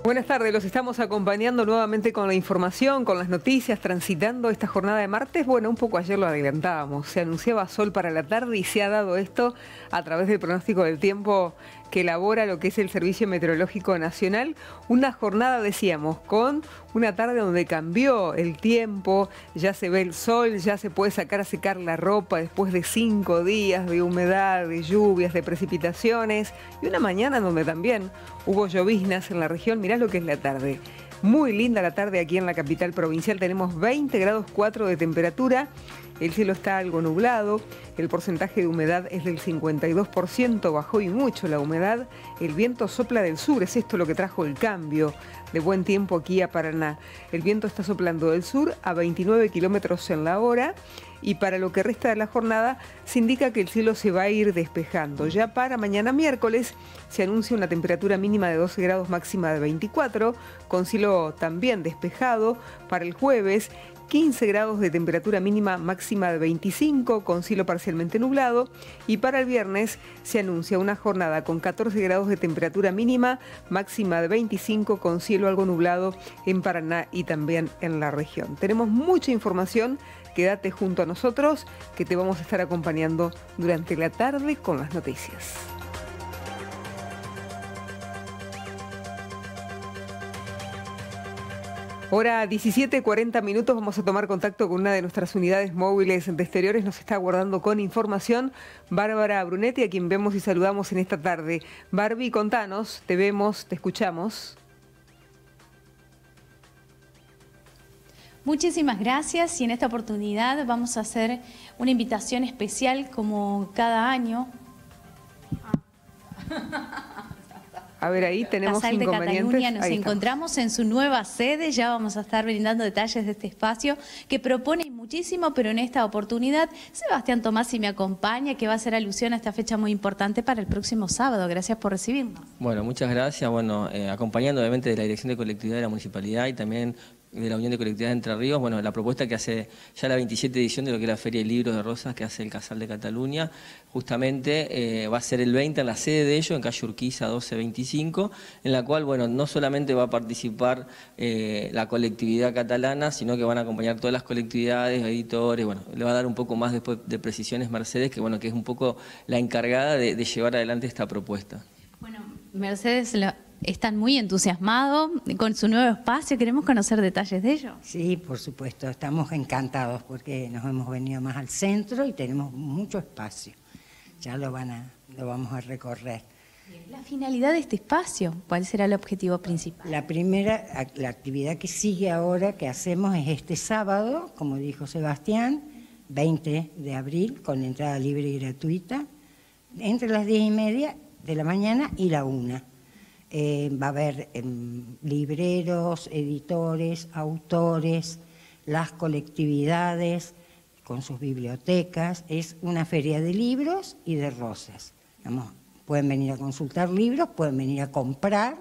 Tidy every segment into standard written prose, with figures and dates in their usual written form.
Buenas tardes, los estamos acompañando nuevamente con la información, con las noticias, transitando esta jornada de martes. Bueno, un poco ayer lo adelantábamos, se anunciaba sol para la tarde y se ha dado esto a través del pronóstico del tiempo que elabora lo que es el Servicio Meteorológico Nacional. Una jornada, decíamos, con una tarde donde cambió el tiempo, ya se ve el sol, ya se puede sacar a secar la ropa después de 5 días de humedad, de lluvias, de precipitaciones, y una mañana donde también hubo lloviznas en la región. Mirá lo que es la tarde. Muy linda la tarde aquí en la capital provincial. Tenemos 20 grados 4 de temperatura. El cielo está algo nublado. El porcentaje de humedad es del 52%. Bajó y mucho la humedad. El viento sopla del sur. Es esto lo que trajo el cambio de buen tiempo aquí a Paraná. El viento está soplando del sur a 29 kilómetros en la hora. Y para lo que resta de la jornada se indica que el cielo se va a ir despejando. Ya para mañana miércoles se anuncia una temperatura mínima de 12 grados, máxima de 24, con cielo también despejado. Para el jueves, 15 grados de temperatura mínima, máxima de 25, con cielo parcialmente nublado. Y para el viernes se anuncia una jornada con 14 grados de temperatura mínima, máxima de 25, con cielo algo nublado en Paraná y también en la región. Tenemos mucha información. Quédate junto a nosotros, que te vamos a estar acompañando durante la tarde con las noticias. Hora 17:40 minutos, vamos a tomar contacto con una de nuestras unidades móviles de exteriores. Nos está aguardando con información Bárbara Brunetti, a quien vemos y saludamos en esta tarde. Barbie, contanos, te vemos, te escuchamos. Muchísimas gracias, y en esta oportunidad vamos a hacer una invitación especial como cada año. A ver, ahí tenemos Casal de inconvenientes. Cataluña, nos Ahí encontramos en su nueva sede. Ya vamos a estar brindando detalles de este espacio que propone muchísimo, pero en esta oportunidad Sebastián Tomasi me acompaña, que va a hacer alusión a esta fecha muy importante para el próximo sábado. Gracias por recibirnos. Bueno, muchas gracias. Bueno, acompañando obviamente de la Dirección de Colectividad de la Municipalidad y también de la Unión de Colectividades de Entre Ríos, bueno, la propuesta que hace ya la 27 edición de lo que es la Feria de Libros de Rosas que hace el Casal de Cataluña, justamente va a ser el 20 en la sede de ellos, en calle Urquiza 1225, en la cual, bueno, no solamente va a participar la colectividad catalana, sino que van a acompañar todas las colectividades, editores, bueno, le va a dar un poco más después de precisiones Mercedes, que bueno, que es un poco la encargada de llevar adelante esta propuesta. Bueno, Mercedes están muy entusiasmados con su nuevo espacio. ¿Queremos conocer detalles de ello? Sí, por supuesto, estamos encantados porque nos hemos venido más al centro y tenemos mucho espacio. Ya lo vamos a recorrer. La finalidad de este espacio, ¿cuál será el objetivo principal? La primera, la actividad que sigue ahora que hacemos es este sábado, como dijo Sebastián, 20 de abril, con entrada libre y gratuita, entre las 10:30 de la mañana y la 1. Va a haber libreros, editores, autores, las colectividades con sus bibliotecas. Es una feria de libros y de rosas. Digamos, pueden venir a consultar libros, pueden venir a comprar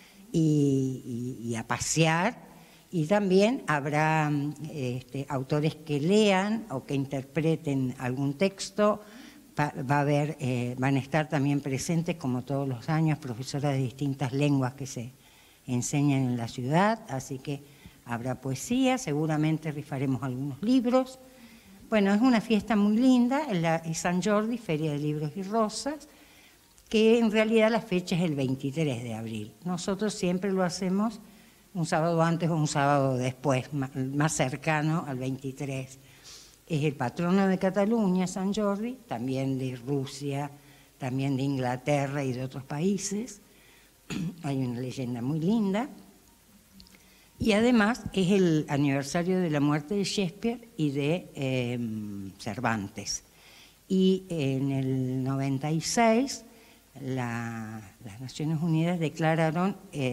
y a pasear. Y también habrá autores que lean o que interpreten algún texto. Va a haber, van a estar también presentes, como todos los años, profesoras de distintas lenguas que se enseñan en la ciudad, así que habrá poesía, seguramente rifaremos algunos libros. Bueno, es una fiesta muy linda, es San Jordi, Feria de Libros y Rosas, que en realidad la fecha es el 23 de abril. Nosotros siempre lo hacemos un sábado antes o un sábado después, más cercano al 23. Es el patrono de Cataluña, San Jordi, también de Rusia, también de Inglaterra y de otros países. Hay una leyenda muy linda. Y además es el aniversario de la muerte de Shakespeare y de Cervantes. Y en el 96 las Naciones Unidas declararon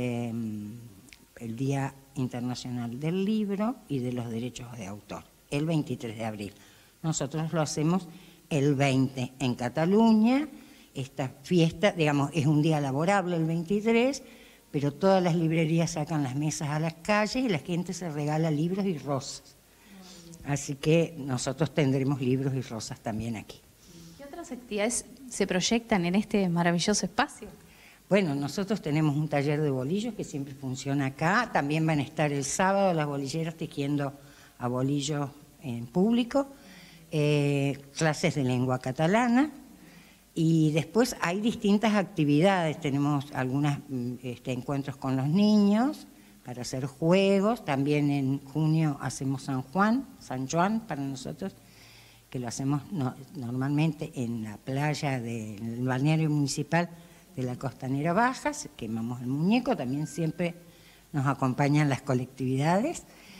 el Día Internacional del Libro y de los Derechos de Autor, el 23 de abril. Nosotros lo hacemos el 20 en Cataluña. Esta fiesta, digamos, es un día laborable el 23, pero todas las librerías sacan las mesas a las calles y la gente se regala libros y rosas. Así que nosotros tendremos libros y rosas también aquí. ¿Qué otras actividades se proyectan en este maravilloso espacio? Bueno, nosotros tenemos un taller de bolillos que siempre funciona acá. También van a estar el sábado las bolilleras tejiendo a bolillos en público. Clases de lengua catalana. Y después hay distintas actividades. Tenemos algunos encuentros con los niños para hacer juegos. También en junio hacemos San Juan para nosotros, que lo hacemos normalmente en la playa del balneario municipal de la Costanera Baja. Quemamos el muñeco, también siempre nos acompañan las colectividades.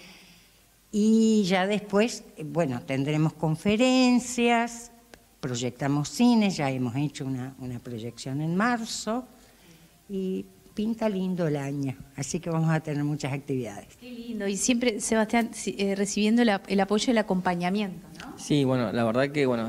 Y ya después, bueno, tendremos conferencias, proyectamos cines, ya hemos hecho una proyección en marzo y pinta lindo el año, así que vamos a tener muchas actividades. Qué lindo, y siempre, Sebastián, recibiendo el apoyo y el acompañamiento, ¿no? Sí, bueno, la verdad que, bueno,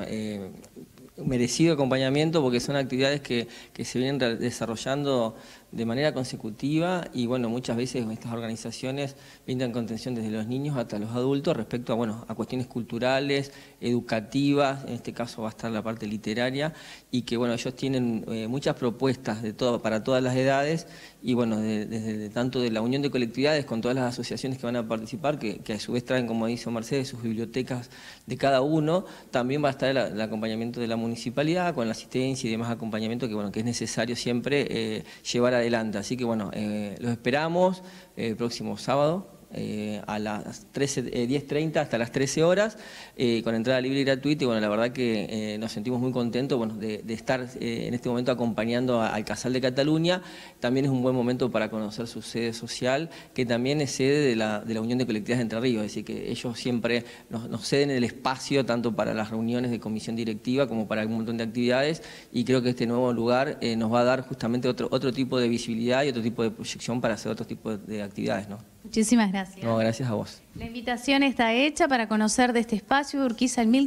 merecido acompañamiento porque son actividades que se vienen desarrollando de manera consecutiva y bueno, muchas veces estas organizaciones brindan contención desde los niños hasta los adultos respecto a, bueno, a cuestiones culturales, educativas, en este caso va a estar la parte literaria y que bueno, ellos tienen muchas propuestas para todas las edades y bueno, desde tanto de la unión de colectividades con todas las asociaciones que van a participar, que a su vez traen, como dice Mercedes, sus bibliotecas de cada uno, también va a estar el acompañamiento de la municipalidad con la asistencia y demás acompañamiento que bueno, que es necesario siempre llevar adelante. Así que bueno, los esperamos el próximo sábado a las 10:30 hasta las 13 horas, con entrada libre y gratuita y bueno, la verdad que nos sentimos muy contentos bueno, de estar en este momento acompañando al Casal de Cataluña. También es un buen momento para conocer su sede social, que también es sede de la Unión de Colectividades de Entre Ríos, es decir, que ellos siempre nos ceden el espacio tanto para las reuniones de comisión directiva como para un montón de actividades y creo que este nuevo lugar nos va a dar justamente otro tipo de visibilidad y otro tipo de proyección para hacer otro tipo de actividades, ¿no? Muchísimas gracias. No, gracias a vos. La invitación está hecha para conocer de este espacio, Urquiza el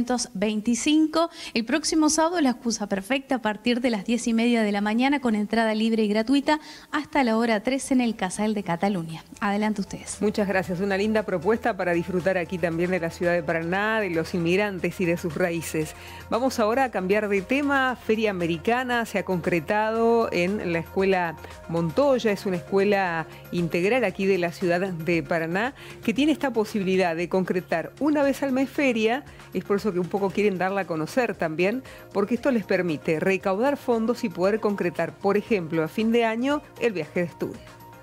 1225. El próximo sábado la excusa perfecta a partir de las 10:30 de la mañana con entrada libre y gratuita hasta la hora 13 en el Casal de Cataluña. Adelante ustedes. Muchas gracias. Una linda propuesta para disfrutar aquí también de la ciudad de Paraná, de los inmigrantes y de sus raíces. Vamos ahora a cambiar de tema. Feria Americana se ha concretado en la Escuela Montoya. Es una escuela integral aquí de la ciudad de Paraná que tiene esta posibilidad de concretar una vez al mes feria. Es por eso que un poco quieren darla a conocer también, porque esto les permite recaudar fondos y poder concretar, por ejemplo, a fin de año, el viaje de estudio.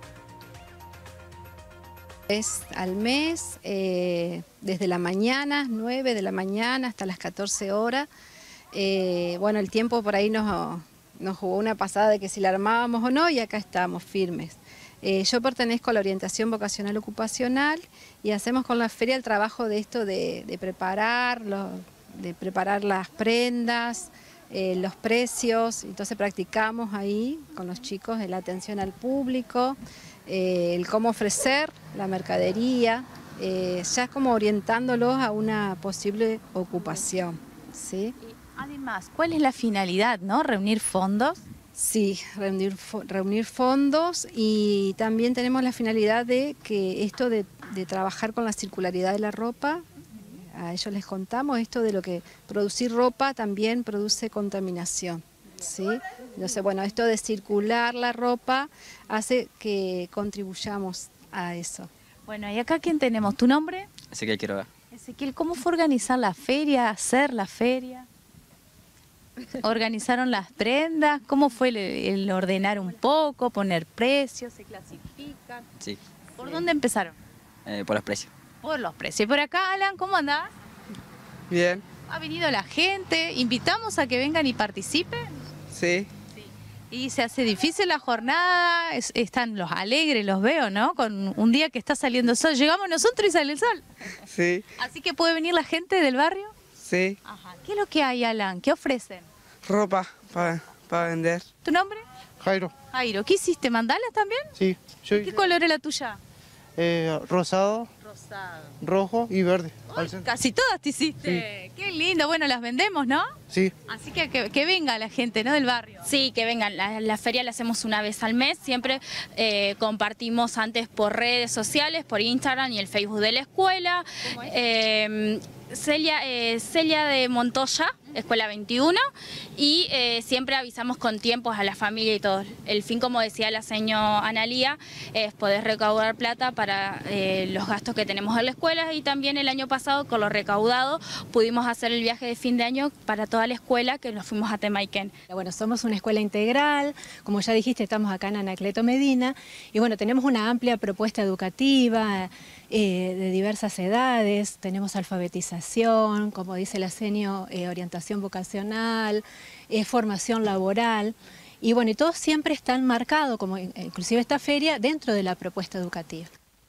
Es al mes, desde la mañana, 9 de la mañana hasta las 14 horas. Bueno, el tiempo por ahí nos jugó una pasada de que si la armábamos o no, y acá estamos firmes. Yo pertenezco a la orientación vocacional ocupacional y hacemos con la feria el trabajo de esto de preparar las prendas, los precios. Entonces practicamos ahí con los chicos la atención al público, el cómo ofrecer la mercadería, ya como orientándolos a una posible ocupación, ¿sí? Además, ¿cuál es la finalidad, no? ¿Reunir fondos? Sí, reunir fondos y también tenemos la finalidad de que esto de trabajar con la circularidad de la ropa, a ellos les contamos esto de lo que producir ropa también produce contaminación, ¿sí? Entonces, bueno, esto de circular la ropa hace que contribuyamos a eso. Bueno, ¿y acá quién tenemos? ¿Tu nombre? Ezequiel Quiroga. Ezequiel, ¿cómo fue organizar la feria, hacer la feria? ¿Organizaron las prendas? ¿Cómo fue el ordenar un poco, poner precios, se clasifican? Sí. ¿Por dónde empezaron? Por los precios. Por los precios. ¿Y por acá, Alan, cómo andás? Bien. ¿Ha venido la gente? ¿Invitamos a que vengan y participen? Sí. Y se hace difícil la jornada, están los alegres, los veo, ¿no? Con un día que está saliendo el sol. Llegamos nosotros y sale el sol. Sí. ¿Así que puede venir la gente del barrio? Sí. Ajá. ¿Qué es lo que hay, Alan? ¿Qué ofrecen? Ropa para vender. ¿Tu nombre? Jairo. Jairo. ¿Qué hiciste? ¿Mandalas también? Sí. ¿Qué color es la tuya? Rosado, Rosado. Rojo y verde. Ay, casi todas te hiciste. Sí. Qué lindo. Bueno, las vendemos, ¿no? Sí. Así que venga la gente, ¿no? Del barrio. Sí, que vengan. La feria la hacemos una vez al mes. Siempre compartimos antes por redes sociales, por Instagram y el Facebook de la escuela. ¿Cómo es? Celia de Montoya. Escuela 21, y siempre avisamos con tiempos a la familia y todo. El fin, como decía la señora Analía, es poder recaudar plata para los gastos que tenemos en la escuela, y también el año pasado con lo recaudado pudimos hacer el viaje de fin de año para toda la escuela, que nos fuimos a Temayquén. Bueno, somos una escuela integral, como ya dijiste, estamos acá en Anacleto Medina, y bueno, tenemos una amplia propuesta educativa de diversas edades, tenemos alfabetización, como dice la senio, orientación vocacional, formación laboral, y bueno, y todo siempre está enmarcado, como inclusive esta feria, dentro de la propuesta educativa.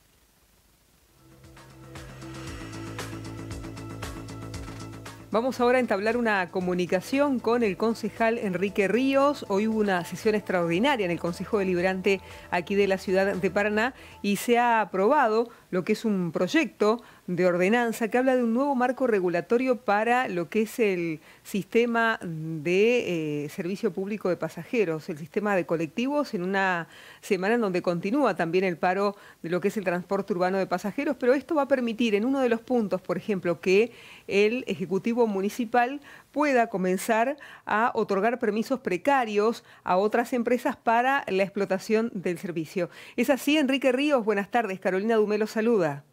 Vamos ahora a entablar una comunicación con el concejal Enrique Ríos. Hoy hubo una sesión extraordinaria en el Consejo Deliberante aquí de la ciudad de Paraná y se ha aprobado lo que es un proyecto de ordenanza que habla de un nuevo marco regulatorio para lo que es el sistema de servicio público de pasajeros, el sistema de colectivos, en una semana en donde continúa también el paro de lo que es el transporte urbano de pasajeros, pero esto va a permitir en uno de los puntos, por ejemplo, que el Ejecutivo Municipal pueda comenzar a otorgar permisos precarios a otras empresas para la explotación del servicio. ¿Es así, Enrique Ríos? Buenas tardes, Carolina Dumelo saluda.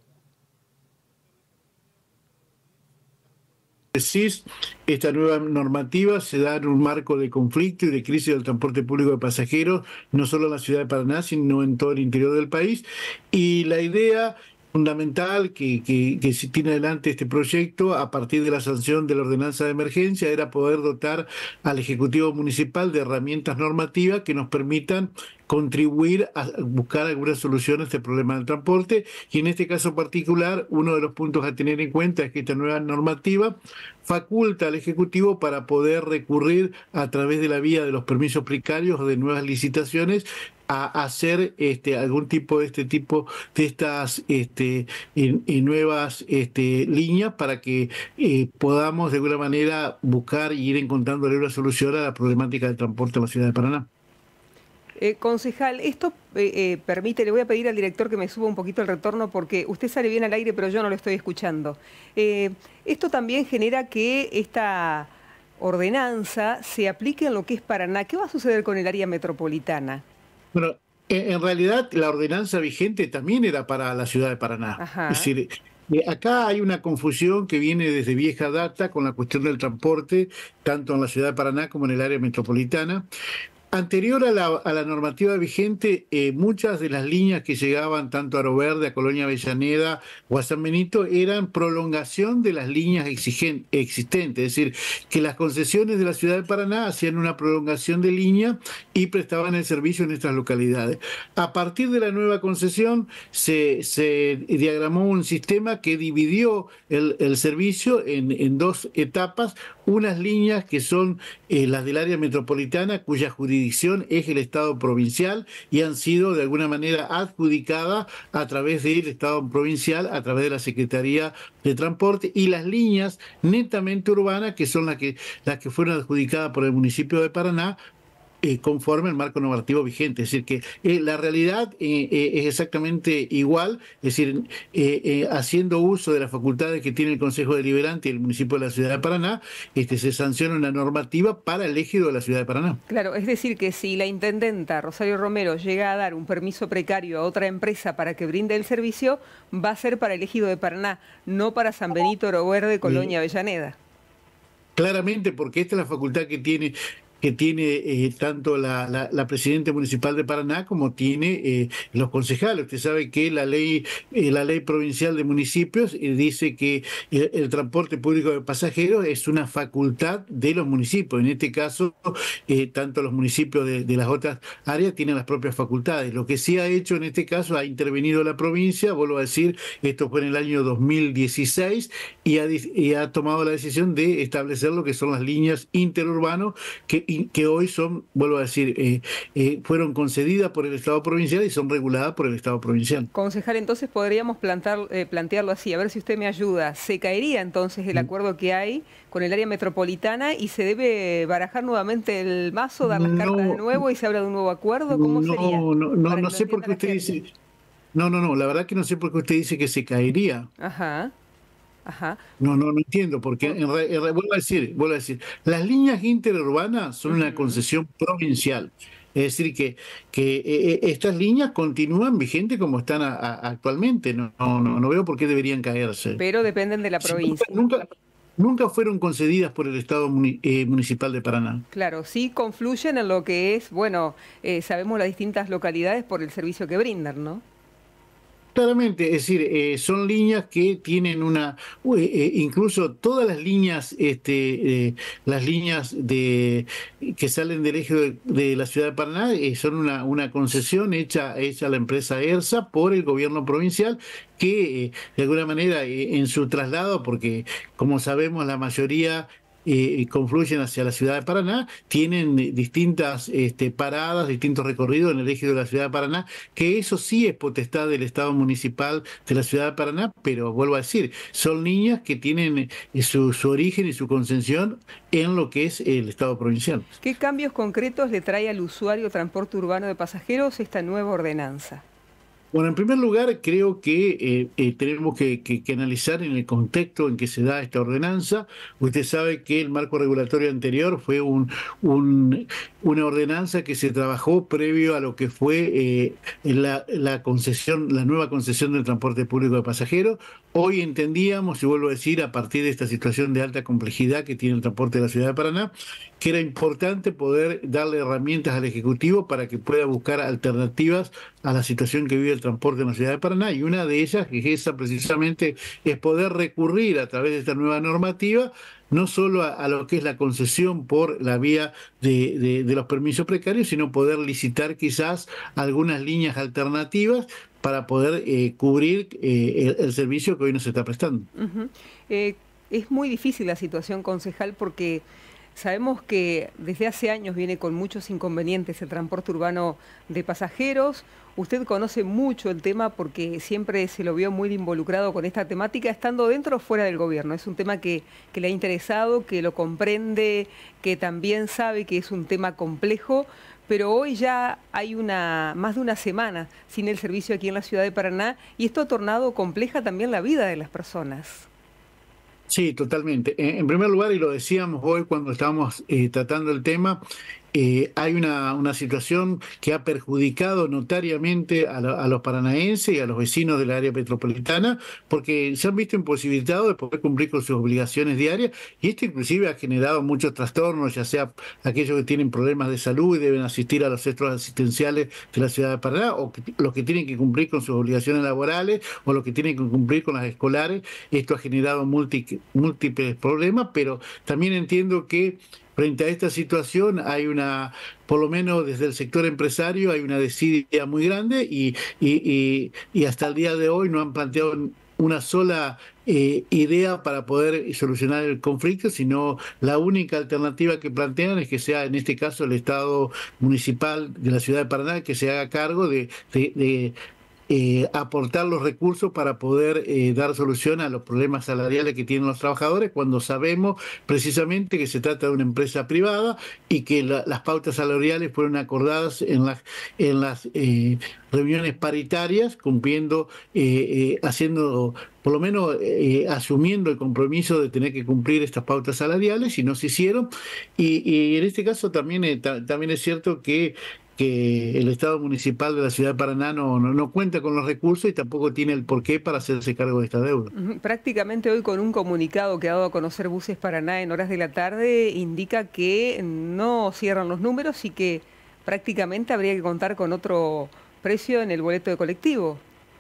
Decís, esta nueva normativa se da en un marco de conflicto y de crisis del transporte público de pasajeros, no solo en la ciudad de Paraná, sino en todo el interior del país. Y la idea fundamental que se tiene adelante este proyecto a partir de la sanción de la ordenanza de emergencia era poder dotar al Ejecutivo Municipal de herramientas normativas que nos permitan contribuir a buscar algunas soluciones a este problema del transporte, y en este caso particular uno de los puntos a tener en cuenta es que esta nueva normativa faculta al Ejecutivo para poder recurrir a través de la vía de los permisos precarios o de nuevas licitaciones a hacer algún tipo de estas nuevas líneas para que podamos de alguna manera buscar y ir encontrándole una solución a la problemática del transporte en la ciudad de Paraná. Concejal, esto permite, le voy a pedir al director que me suba un poquito el retorno porque usted sale bien al aire pero yo no lo estoy escuchando. Esto también genera que esta ordenanza se aplique en lo que es Paraná. ¿Qué va a suceder con el área metropolitana? Bueno, en realidad la ordenanza vigente también era para la ciudad de Paraná. Ajá. Es decir, acá hay una confusión que viene desde vieja data con la cuestión del transporte, tanto en la ciudad de Paraná como en el área metropolitana. Anterior a la normativa vigente, muchas de las líneas que llegaban tanto a Aro Verde, a Colonia Avellaneda o a San Benito eran prolongación de las líneas existentes, es decir, que las concesiones de la ciudad de Paraná hacían una prolongación de línea y prestaban el servicio en estas localidades. A partir de la nueva concesión se diagramó un sistema que dividió el servicio en dos etapas, unas líneas que son las del área metropolitana, cuya jurisdicción es el Estado provincial y han sido de alguna manera adjudicadas a través del Estado provincial, a través de la Secretaría de Transporte, y las líneas netamente urbanas, que son las que fueron adjudicadas por el municipio de Paraná, conforme al marco normativo vigente. Es decir, que la realidad es exactamente igual, es decir, haciendo uso de las facultades que tiene el Consejo Deliberante y el municipio de la ciudad de Paraná, se sanciona una normativa para el ejido de la ciudad de Paraná. Claro, es decir, que si la intendenta Rosario Romero llega a dar un permiso precario a otra empresa para que brinde el servicio, va a ser para el ejido de Paraná, no para San Benito, Aro Verde, Colonia Avellaneda. Claramente, porque esta es la facultad que tiene tanto la presidenta municipal de Paraná como tiene los concejales. Usted sabe que la ley provincial de municipios dice que el transporte público de pasajeros es una facultad de los municipios. En este caso, tanto los municipios de las otras áreas tienen las propias facultades. Lo que sí ha hecho en este caso, ha intervenido la provincia, vuelvo a decir, esto fue en el año 2016, y ha tomado la decisión de establecer lo que son las líneas interurbanos que hoy son, vuelvo a decir, fueron concedidas por el Estado provincial y son reguladas por el Estado provincial. Concejal, entonces podríamos plantearlo así, a ver si usted me ayuda. ¿Se caería entonces el acuerdo que hay con el área metropolitana y se debe barajar nuevamente el mazo, dar las cartas de nuevo y se habla de un nuevo acuerdo? ¿Cómo sería? No sé por qué usted dice... No, la verdad que no sé por qué usted dice que se caería. Ajá. Ajá. No entiendo, porque vuelvo a decir, las líneas interurbanas son una concesión provincial. Es decir, que estas líneas continúan vigentes como están actualmente. No veo por qué deberían caerse. Pero dependen de la Si provincia. nunca fueron concedidas por el Estado Municipal de Paraná. Claro, sí confluyen en lo que es, bueno, sabemos las distintas localidades por el servicio que brindan, ¿no? Claramente, es decir, son líneas que tienen incluso todas las líneas que salen del eje de la ciudad de Paraná son una concesión hecha a la empresa ERSA por el gobierno provincial que de alguna manera en su traslado, porque como sabemos la mayoría confluyen hacia la ciudad de Paraná, tienen distintas paradas, distintos recorridos en el eje de la ciudad de Paraná, que eso sí es potestad del Estado Municipal de la ciudad de Paraná, pero vuelvo a decir, son líneas que tienen su origen y su concesión en lo que es el Estado provincial. ¿Qué cambios concretos le trae al usuario transporte urbano de pasajeros esta nueva ordenanza? Bueno, en primer lugar, creo que tenemos que analizar en el contexto en que se da esta ordenanza. Usted sabe que el marco regulatorio anterior fue una ordenanza que se trabajó previo a lo que fue la concesión, la nueva concesión del transporte público de pasajeros. Hoy entendíamos, y vuelvo a decir, a partir de esta situación de alta complejidad que tiene el transporte de la ciudad de Paraná, que era importante poder darle herramientas al Ejecutivo para que pueda buscar alternativas a la situación que vive el transporte en la ciudad de Paraná, y una de ellas, que es esa precisamente, es poder recurrir a través de esta nueva normativa no solo a lo que es la concesión por la vía de los permisos precarios, sino poder licitar quizás algunas líneas alternativas para poder cubrir el servicio que hoy nos está prestando. Es muy difícil la situación, concejal, porque sabemos que desde hace años viene con muchos inconvenientes el transporte urbano de pasajeros. Usted conoce mucho el tema porque siempre se lo vio muy involucrado con esta temática, estando dentro o fuera del gobierno. Es un tema que le ha interesado, que lo comprende, que también sabe que es un tema complejo, pero hoy ya hay más de una semana sin el servicio aquí en la ciudad de Paraná y esto ha tornado compleja también la vida de las personas. Sí, totalmente. En primer lugar, y lo decíamos hoy cuando estábamos tratando el tema, hay una situación que ha perjudicado notariamente a los paranaenses y a los vecinos del área metropolitana, porque se han visto imposibilitados de poder cumplir con sus obligaciones diarias, y esto inclusive ha generado muchos trastornos, ya sea aquellos que tienen problemas de salud y deben asistir a los centros asistenciales de la ciudad de Paraná, o los que tienen que cumplir con sus obligaciones laborales, o los que tienen que cumplir con las escolares. Esto ha generado múltiples problemas, pero también entiendo que frente a esta situación hay por lo menos desde el sector empresario, hay una desidia muy grande y hasta el día de hoy no han planteado una sola idea para poder solucionar el conflicto, sino la única alternativa que plantean es que sea, en este caso, el Estado Municipal de la ciudad de Paraná que se haga cargo de aportar los recursos para poder dar solución a los problemas salariales que tienen los trabajadores, cuando sabemos precisamente que se trata de una empresa privada y que las pautas salariales fueron acordadas en las reuniones paritarias, cumpliendo, haciendo, por lo menos asumiendo el compromiso de tener que cumplir estas pautas salariales, y no se hicieron. Y en este caso también es cierto que el Estado Municipal de la ciudad de Paraná no cuenta con los recursos y tampoco tiene el porqué para hacerse cargo de esta deuda. Prácticamente hoy, con un comunicado que ha dado a conocer Buses Paraná en horas de la tarde, indica que no cierran los números y que prácticamente habría que contar con otro precio en el boleto de colectivo.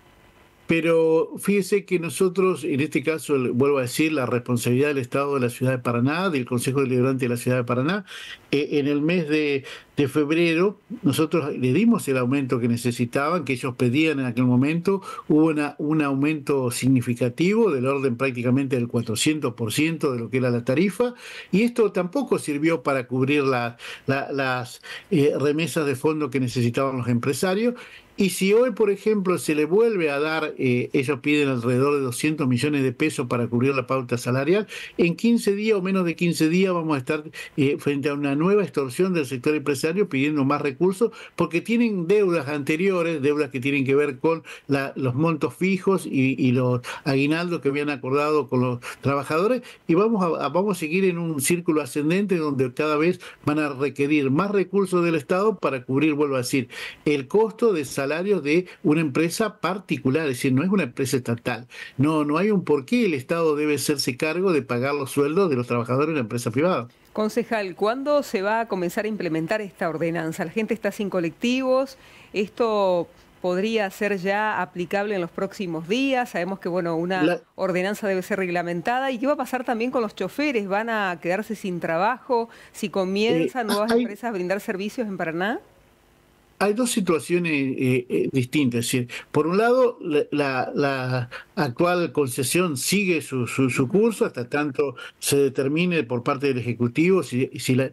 Pero fíjese que nosotros, en este caso, vuelvo a decir, la responsabilidad del Estado de la ciudad de Paraná, del Consejo Deliberante de la ciudad de Paraná, en el mes de febrero nosotros le dimos el aumento que necesitaban, que ellos pedían en aquel momento. Hubo un aumento significativo del orden prácticamente del 400% de lo que era la tarifa, y esto tampoco sirvió para cubrir las remesas de fondo que necesitaban los empresarios. Y si hoy, por ejemplo, se le vuelve a dar, ellos piden alrededor de 200 millones de pesos para cubrir la pauta salarial, en 15 días o menos de 15 días vamos a estar frente a una nueva extorsión del sector empresario pidiendo más recursos porque tienen deudas anteriores, deudas que tienen que ver con los montos fijos y los aguinaldos que habían acordado con los trabajadores, y vamos a seguir en un círculo ascendente donde cada vez van a requerir más recursos del Estado para cubrir, vuelvo a decir, el costo de salarios de una empresa particular, es decir, no es una empresa estatal. No hay un por qué el Estado debe hacerse cargo de pagar los sueldos de los trabajadores de la empresa privada. Concejal, ¿cuándo se va a comenzar a implementar esta ordenanza? La gente está sin colectivos, esto podría ser ya aplicable en los próximos días. Sabemos que una ordenanza debe ser reglamentada. ¿Y qué va a pasar también con los choferes? ¿Van a quedarse sin trabajo si comienzan nuevas empresas a brindar servicios en Paraná? Hay dos situaciones distintas. Es decir, por un lado, la actual concesión sigue su curso hasta tanto se determine por parte del Ejecutivo si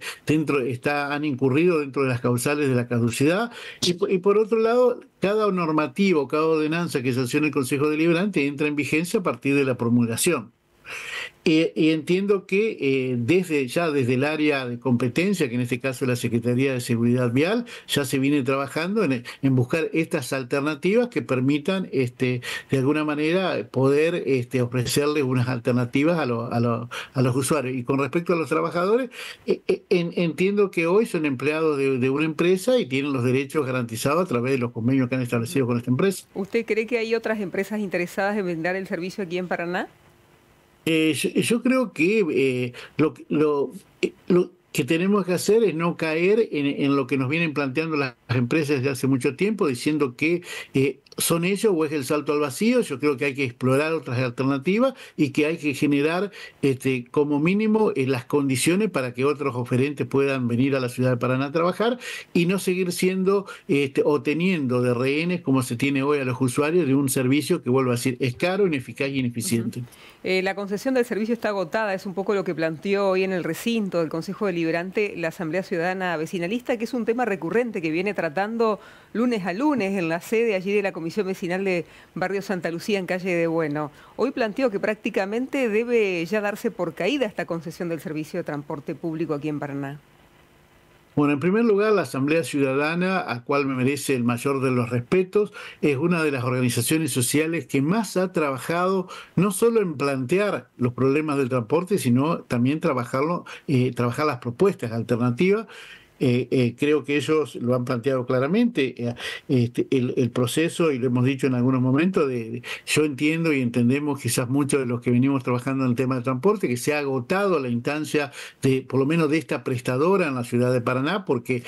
han incurrido dentro de las causales de la caducidad. Y por otro lado, cada normativa o cada ordenanza que sancione el Consejo Deliberante entra en vigencia a partir de la promulgación. Y entiendo que desde el área de competencia, que en este caso es la Secretaría de Seguridad Vial, ya se viene trabajando en buscar estas alternativas que permitan de alguna manera poder ofrecerles unas alternativas a los usuarios. Y con respecto a los trabajadores, entiendo que hoy son empleados de una empresa y tienen los derechos garantizados a través de los convenios que han establecido con esta empresa. ¿Usted cree que hay otras empresas interesadas en brindar el servicio aquí en Paraná? Yo creo que lo que tenemos que hacer es no caer en lo que nos vienen planteando las empresas desde hace mucho tiempo, diciendo que son ellos o es el salto al vacío. Yo creo que hay que explorar otras alternativas y que hay que generar como mínimo las condiciones para que otros oferentes puedan venir a la ciudad de Paraná a trabajar y no seguir siendo o teniendo de rehenes como se tiene hoy a los usuarios de un servicio que, vuelvo a decir, es caro, ineficaz y ineficiente. La concesión del servicio está agotada, es un poco lo que planteó hoy en el recinto del Consejo Deliberante la Asamblea Ciudadana Vecinalista, que es un tema recurrente que viene tratando lunes a lunes en la sede allí de la Comisión Vecinal de Barrio Santa Lucía en Calle de Bueno. Hoy planteó que prácticamente debe ya darse por caída esta concesión del servicio de transporte público aquí en Paraná. Bueno, en primer lugar, la Asamblea Ciudadana, a cual me merece el mayor de los respetos, es una de las organizaciones sociales que más ha trabajado no solo en plantear los problemas del transporte, sino también trabajar las propuestas alternativas. Creo que ellos lo han planteado claramente, el proceso, y lo hemos dicho en algunos momentos, yo entiendo y entendemos quizás muchos de los que venimos trabajando en el tema del transporte, que se ha agotado la instancia por lo menos de esta prestadora en la ciudad de Paraná, porque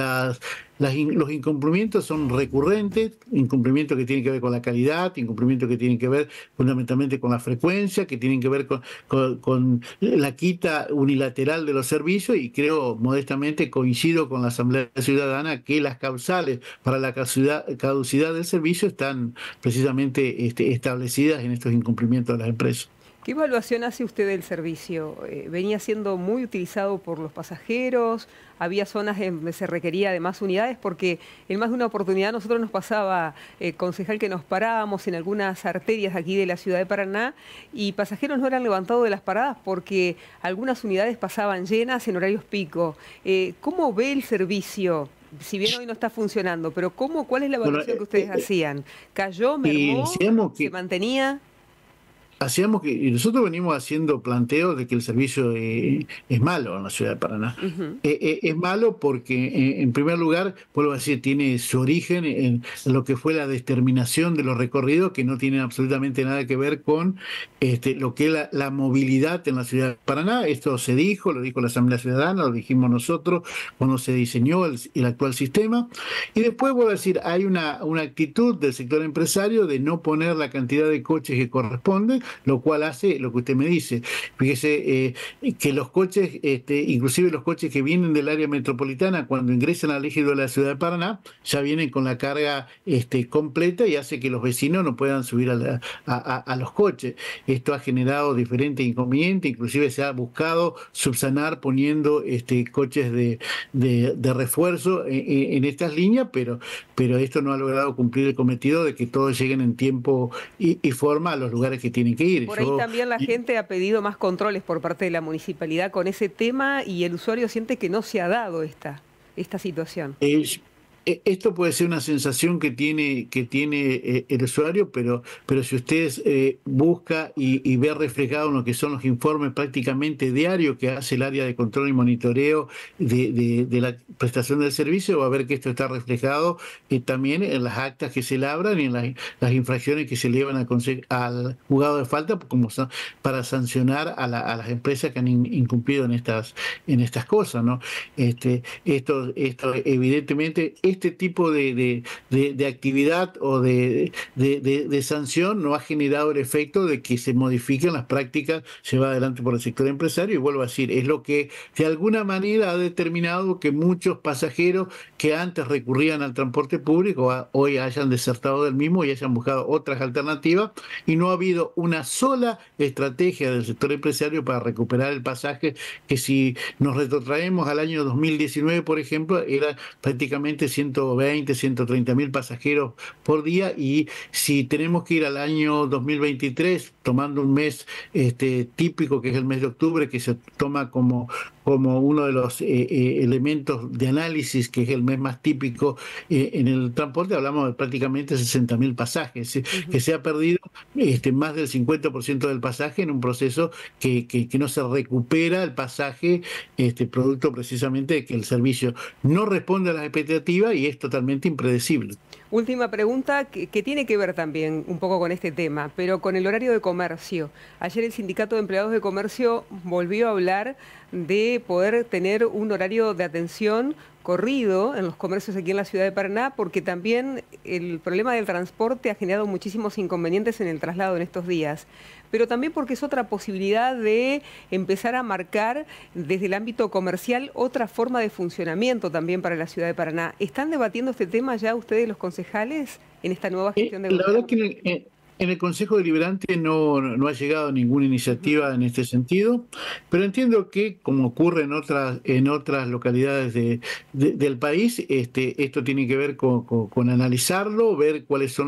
los incumplimientos son recurrentes, incumplimientos que tienen que ver con la calidad, incumplimientos que tienen que ver fundamentalmente con la frecuencia, que tienen que ver con la quita unilateral de los servicios, y creo modestamente coincido con la Asamblea Ciudadana que las causales para la caducidad del servicio están precisamente establecidas en estos incumplimientos de las empresas. ¿Qué evaluación hace usted del servicio? ¿Venía siendo muy utilizado por los pasajeros? ¿Había zonas donde se requería de más unidades? Porque en más de una oportunidad nosotros nos pasaba, concejal, que nos parábamos en algunas arterias aquí de la ciudad de Paraná y pasajeros no eran levantados de las paradas porque algunas unidades pasaban llenas en horarios pico. ¿Cómo ve el servicio? Si bien hoy no está funcionando, pero ¿cuál es la evaluación que ustedes hacían? ¿Cayó, mermó, se mantenía? Y nosotros venimos haciendo planteos de que el servicio es malo en la ciudad de Paraná. Es malo porque, en primer lugar, vuelvo a decir, tiene su origen en lo que fue la determinación de los recorridos, que no tienen absolutamente nada que ver con lo que es la movilidad en la ciudad de Paraná. Esto lo dijo la Asamblea Ciudadana, lo dijimos nosotros cuando se diseñó el actual sistema. Y después, vuelvo a decir, hay una actitud del sector empresario de no poner la cantidad de coches que corresponde, lo cual hace lo que usted me dice. Fíjese que los coches, inclusive los coches que vienen del área metropolitana, cuando ingresan al ejido de la ciudad de Paraná, ya vienen con la carga completa y hace que los vecinos no puedan subir a los coches. Esto ha generado diferentes inconvenientes, inclusive se ha buscado subsanar poniendo coches de refuerzo en estas líneas, pero esto no ha logrado cumplir el cometido de que todos lleguen en tiempo y forma a los lugares que tienen que ir. Por ahí también la gente ha pedido más controles por parte de la municipalidad con ese tema y el usuario siente que no se ha dado esta situación. Esto puede ser una sensación que tiene el usuario, pero si usted busca y ve reflejado en lo que son los informes prácticamente diarios que hace el área de control y monitoreo de la prestación del servicio, va a ver que esto está reflejado también en las actas que se labran y en las infracciones que se llevan al juzgado de falta como para sancionar a las empresas que han incumplido en estas cosas, ¿no? Esto evidentemente este tipo de actividad o de sanción no ha generado el efecto de que se modifiquen las prácticas llevadas adelante por el sector empresario, y vuelvo a decir, es lo que de alguna manera ha determinado que muchos pasajeros que antes recurrían al transporte público hoy hayan desertado del mismo y hayan buscado otras alternativas, y no ha habido una sola estrategia del sector empresario para recuperar el pasaje, que si nos retrotraemos al año 2019, por ejemplo, era prácticamente 120, 130 mil pasajeros por día, y si tenemos que ir al año 2023, tomando un mes típico que es el mes de octubre, que se toma como uno de los elementos de análisis, que es el mes más típico en el transporte, hablamos de prácticamente 60.000 pasajes, que se ha perdido más del 50% del pasaje en un proceso que no se recupera el pasaje, producto precisamente de que el servicio no responde a las expectativas y es totalmente impredecible. Última pregunta que tiene que ver también un poco con este tema, pero con el horario de comercio. Ayer el Sindicato de Empleados de Comercio volvió a hablar de poder tener un horario de atención corrido en los comercios aquí en la ciudad de Paraná, porque también el problema del transporte ha generado muchísimos inconvenientes en el traslado en estos días, pero también porque es otra posibilidad de empezar a marcar desde el ámbito comercial otra forma de funcionamiento también para la ciudad de Paraná. ¿Están debatiendo este tema ya ustedes, los concejales, en esta nueva gestión de gobierno? La verdad que en el Consejo Deliberante no ha llegado ninguna iniciativa en este sentido, pero entiendo que, como ocurre en otras localidades del país, esto tiene que ver con analizarlo, ver cuáles son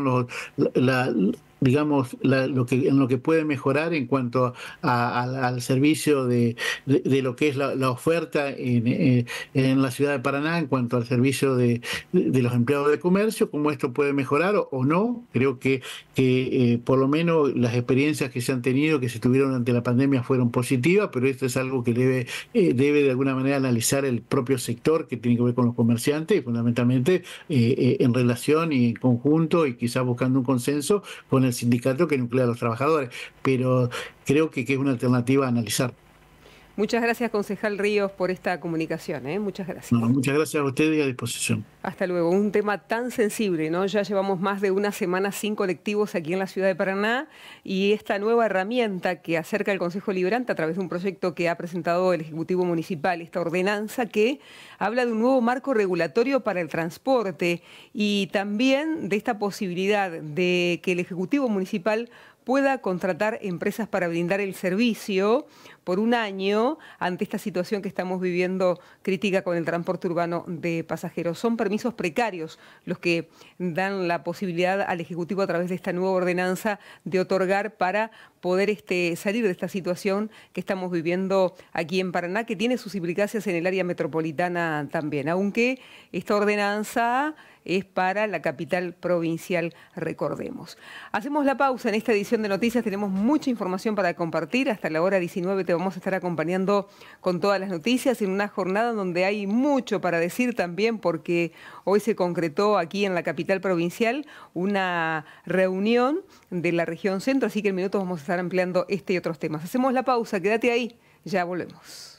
en lo que puede mejorar en cuanto al servicio de lo que es la oferta en la ciudad de Paraná, en cuanto al servicio de los empleados de comercio, cómo esto puede mejorar o no. Creo que por lo menos las experiencias que se han tenido, que se tuvieron durante la pandemia, fueron positivas, pero esto es algo que debe de alguna manera analizar el propio sector, que tiene que ver con los comerciantes, y fundamentalmente en relación y en conjunto, y quizás buscando un consenso con el sindicato que nuclea a los trabajadores, pero creo que es una alternativa a analizar. Muchas gracias, concejal Ríos, por esta comunicación. Muchas gracias. Muchas gracias a ustedes y a disposición. Hasta luego. Un tema tan sensible, ¿no? Ya llevamos más de una semana sin colectivos aquí en la ciudad de Paraná, y esta nueva herramienta que acerca el Consejo Deliberante a través de un proyecto que ha presentado el Ejecutivo Municipal, esta ordenanza que habla de un nuevo marco regulatorio para el transporte y también de esta posibilidad de que el Ejecutivo Municipal pueda contratar empresas para brindar el servicio por un año ante esta situación que estamos viviendo crítica con el transporte urbano de pasajeros. Son permisos precarios los que dan la posibilidad al Ejecutivo a través de esta nueva ordenanza de otorgar para poder salir de esta situación que estamos viviendo aquí en Paraná, que tiene sus implicancias en el área metropolitana también, aunque esta ordenanza es para la capital provincial, recordemos. Hacemos la pausa en esta edición de Noticias, tenemos mucha información para compartir. Hasta la hora 19 te vamos a estar acompañando con todas las noticias en una jornada donde hay mucho para decir también, porque hoy se concretó aquí en la capital provincial una reunión de la región centro, así que en minutos vamos a estar ampliando este y otros temas. Hacemos la pausa, quédate ahí, ya volvemos.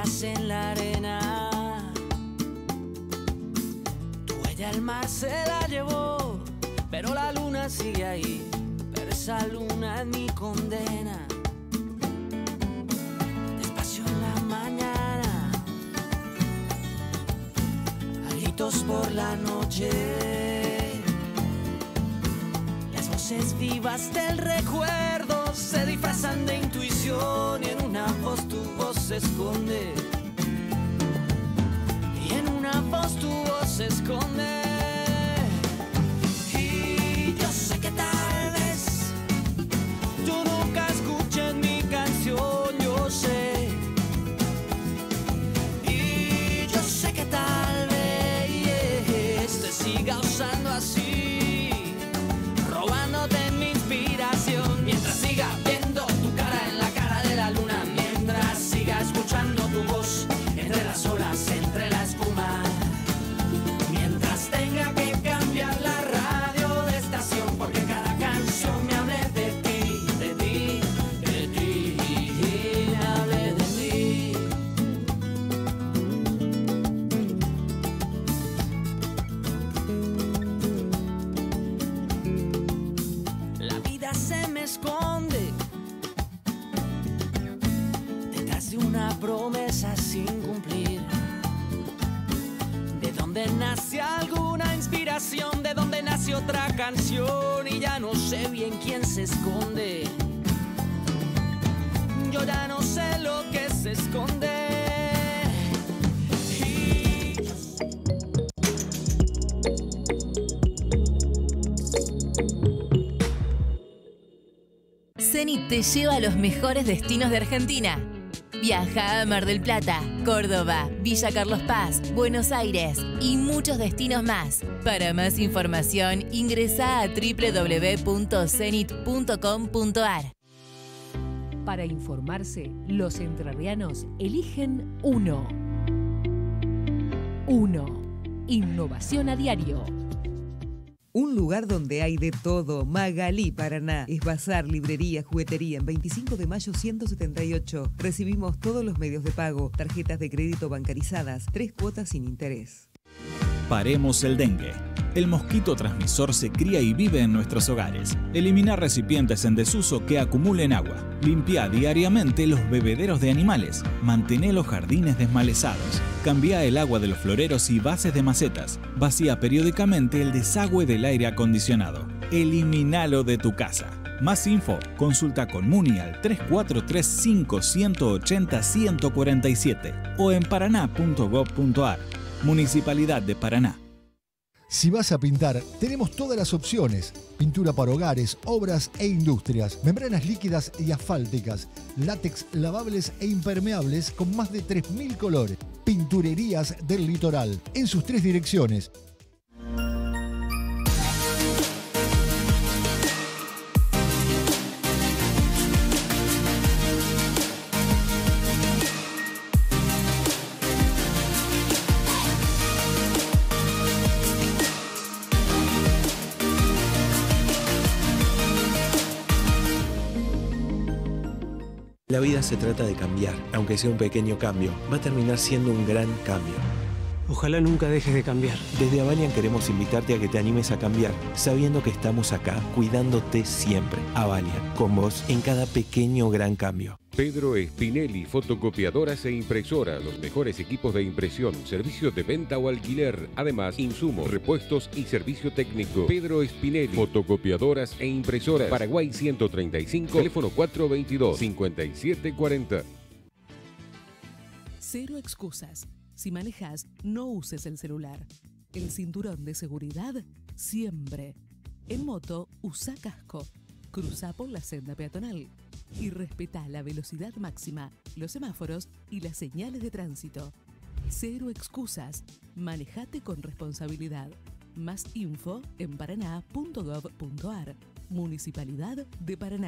huellas en la arena. Tu huella el mar se la llevó, pero la luna sigue ahí. Pero esa luna es mi condena. Despacio en la mañana, a gritos por la noche. Las voces vivas del recuerdo se disfrazan de intuición y en una voz tu voz se esconde. Y en una voz tu voz se esconde. Y yo sé que tal vez tú nunca escuches mi canción, yo sé. Y yo sé que tal vez te siga usando así, robándote mi inspiración. Mientras siga viendo tu cara en la cara de la luna, mientras siga escuchando tu voz entre las olas, entre la espuma, mientras tenga que cambiar la radio de estación, porque cada canción me hable de ti, de ti, de ti, me hable de ti. La vida se me esconde detrás de una promesa sin cumplir. De donde nace alguna inspiración, de donde nace otra canción, y ya no sé bien quién se esconde. Yo ya no sé lo que se esconde. Zenit te lleva a los mejores destinos de Argentina. Viaja a Mar del Plata, Córdoba, Villa Carlos Paz, Buenos Aires y muchos destinos más. Para más información, ingresa a www.zenit.com.ar. Para informarse, los entrerrianos eligen uno. Innovación a diario. Un lugar donde hay de todo. Magalí, Paraná. Es bazar, librería, juguetería. En 25 de mayo 178. Recibimos todos los medios de pago. Tarjetas de crédito bancarizadas. 3 cuotas sin interés. Paremos el dengue. El mosquito transmisor se cría y vive en nuestros hogares. Elimina recipientes en desuso que acumulen agua. Limpia diariamente los bebederos de animales. Mantén los jardines desmalezados. Cambia el agua de los floreros y bases de macetas. Vacía periódicamente el desagüe del aire acondicionado. Eliminalo de tu casa. Más info, consulta con Muni al 3435-180-147 o en paraná.gov.ar. Municipalidad de Paraná. Si vas a pintar, tenemos todas las opciones. Pintura para hogares, obras e industrias, membranas líquidas y asfálticas, látex lavables e impermeables con más de 3.000 colores. Pinturerías del Litoral, en sus 3 direcciones. La vida se trata de cambiar, aunque sea un pequeño cambio, va a terminar siendo un gran cambio. Ojalá nunca dejes de cambiar. Desde Avalian queremos invitarte a que te animes a cambiar, sabiendo que estamos acá, cuidándote siempre. Avalian, con vos en cada pequeño gran cambio. Pedro Spinelli, fotocopiadoras e impresoras, los mejores equipos de impresión, servicios de venta o alquiler, además insumos, repuestos y servicio técnico. Pedro Spinelli, fotocopiadoras e impresoras, Paraguay 135, teléfono 422-5740. Cero excusas. Si manejas, no uses el celular. El cinturón de seguridad, siempre. En moto, usa casco. Cruza por la senda peatonal. Y respeta la velocidad máxima, los semáforos y las señales de tránsito. Cero excusas. Manejate con responsabilidad. Más info en paraná.gov.ar. Municipalidad de Paraná.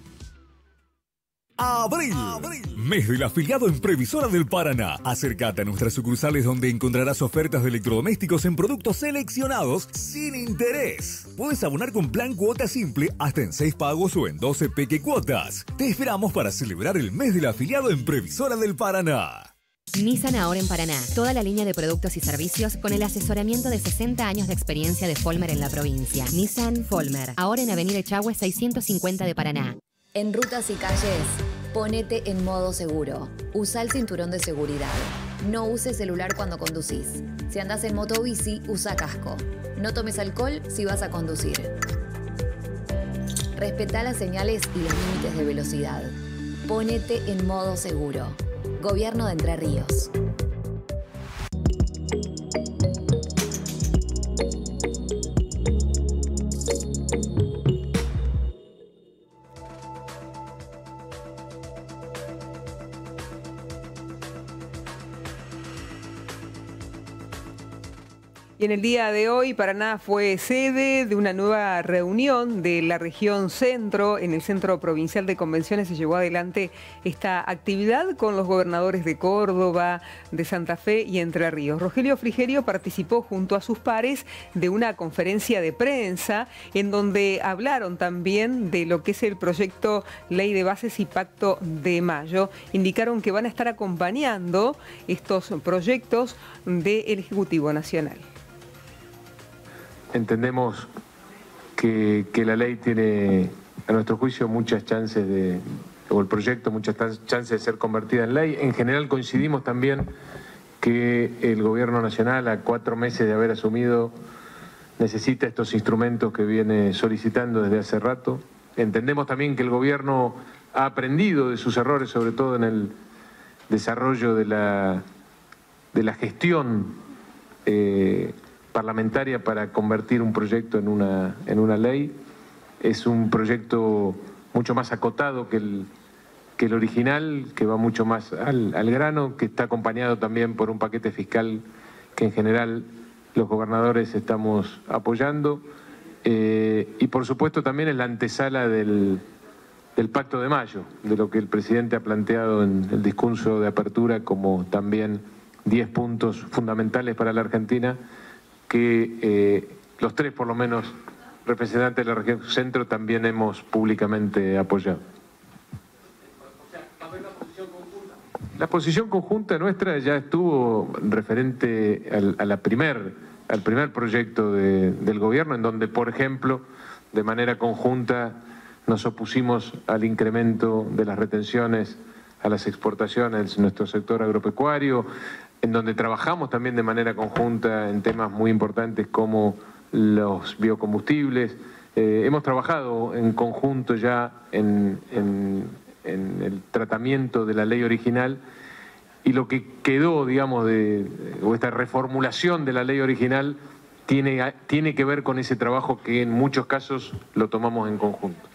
Abril, mes del afiliado en Previsora del Paraná. Acércate a nuestras sucursales donde encontrarás ofertas de electrodomésticos en productos seleccionados sin interés. Puedes abonar con plan cuota simple hasta en 6 pagos o en 12 peque cuotas. Te esperamos para celebrar el mes del afiliado en Previsora del Paraná. Nissan ahora en Paraná. Toda la línea de productos y servicios con el asesoramiento de 60 años de experiencia de Folmer en la provincia. Nissan Folmer. Ahora en Avenida Echagüe 650 de Paraná. En rutas y calles, ponete en modo seguro. Usa el cinturón de seguridad. No uses celular cuando conducís. Si andás en moto o bici, usa casco. No tomes alcohol si vas a conducir. Respetá las señales y los límites de velocidad. Ponete en modo seguro. Gobierno de Entre Ríos. Y en el día de hoy, Paraná fue sede de una nueva reunión de la región centro. En el Centro Provincial de Convenciones se llevó adelante esta actividad con los gobernadores de Córdoba, de Santa Fe y Entre Ríos. Rogelio Frigerio participó junto a sus pares de una conferencia de prensa en donde hablaron también de lo que es el proyecto Ley de Bases y Pacto de Mayo. Indicaron que van a estar acompañando estos proyectos del Ejecutivo Nacional. Entendemos que la ley tiene, a nuestro juicio, muchas chances o el proyecto, muchas chances de ser convertida en ley. En general coincidimos también que el Gobierno Nacional, a 4 meses de haber asumido, necesita estos instrumentos que viene solicitando desde hace rato. Entendemos también que el Gobierno ha aprendido de sus errores, sobre todo en el desarrollo de la gestión parlamentaria para convertir un proyecto en una ley. Es un proyecto mucho más acotado que el original, que va mucho más al grano, que está acompañado también por un paquete fiscal que en general los gobernadores estamos apoyando. Y por supuesto también es la antesala del Pacto de Mayo, de lo que el presidente ha planteado en el discurso de apertura como también 10 puntos fundamentales para la Argentina, que los 3 por lo menos representantes de la región centro también hemos públicamente apoyado. La posición conjunta nuestra ya estuvo referente al primer proyecto del gobierno, en donde, por ejemplo, de manera conjunta nos opusimos al incremento de las retenciones a las exportaciones en nuestro sector agropecuario, en donde trabajamos también de manera conjunta en temas muy importantes como los biocombustibles. Hemos trabajado en conjunto ya en el tratamiento de la ley original, y lo que quedó, digamos, o esta reformulación de la ley original tiene que ver con ese trabajo que en muchos casos lo tomamos en conjunto.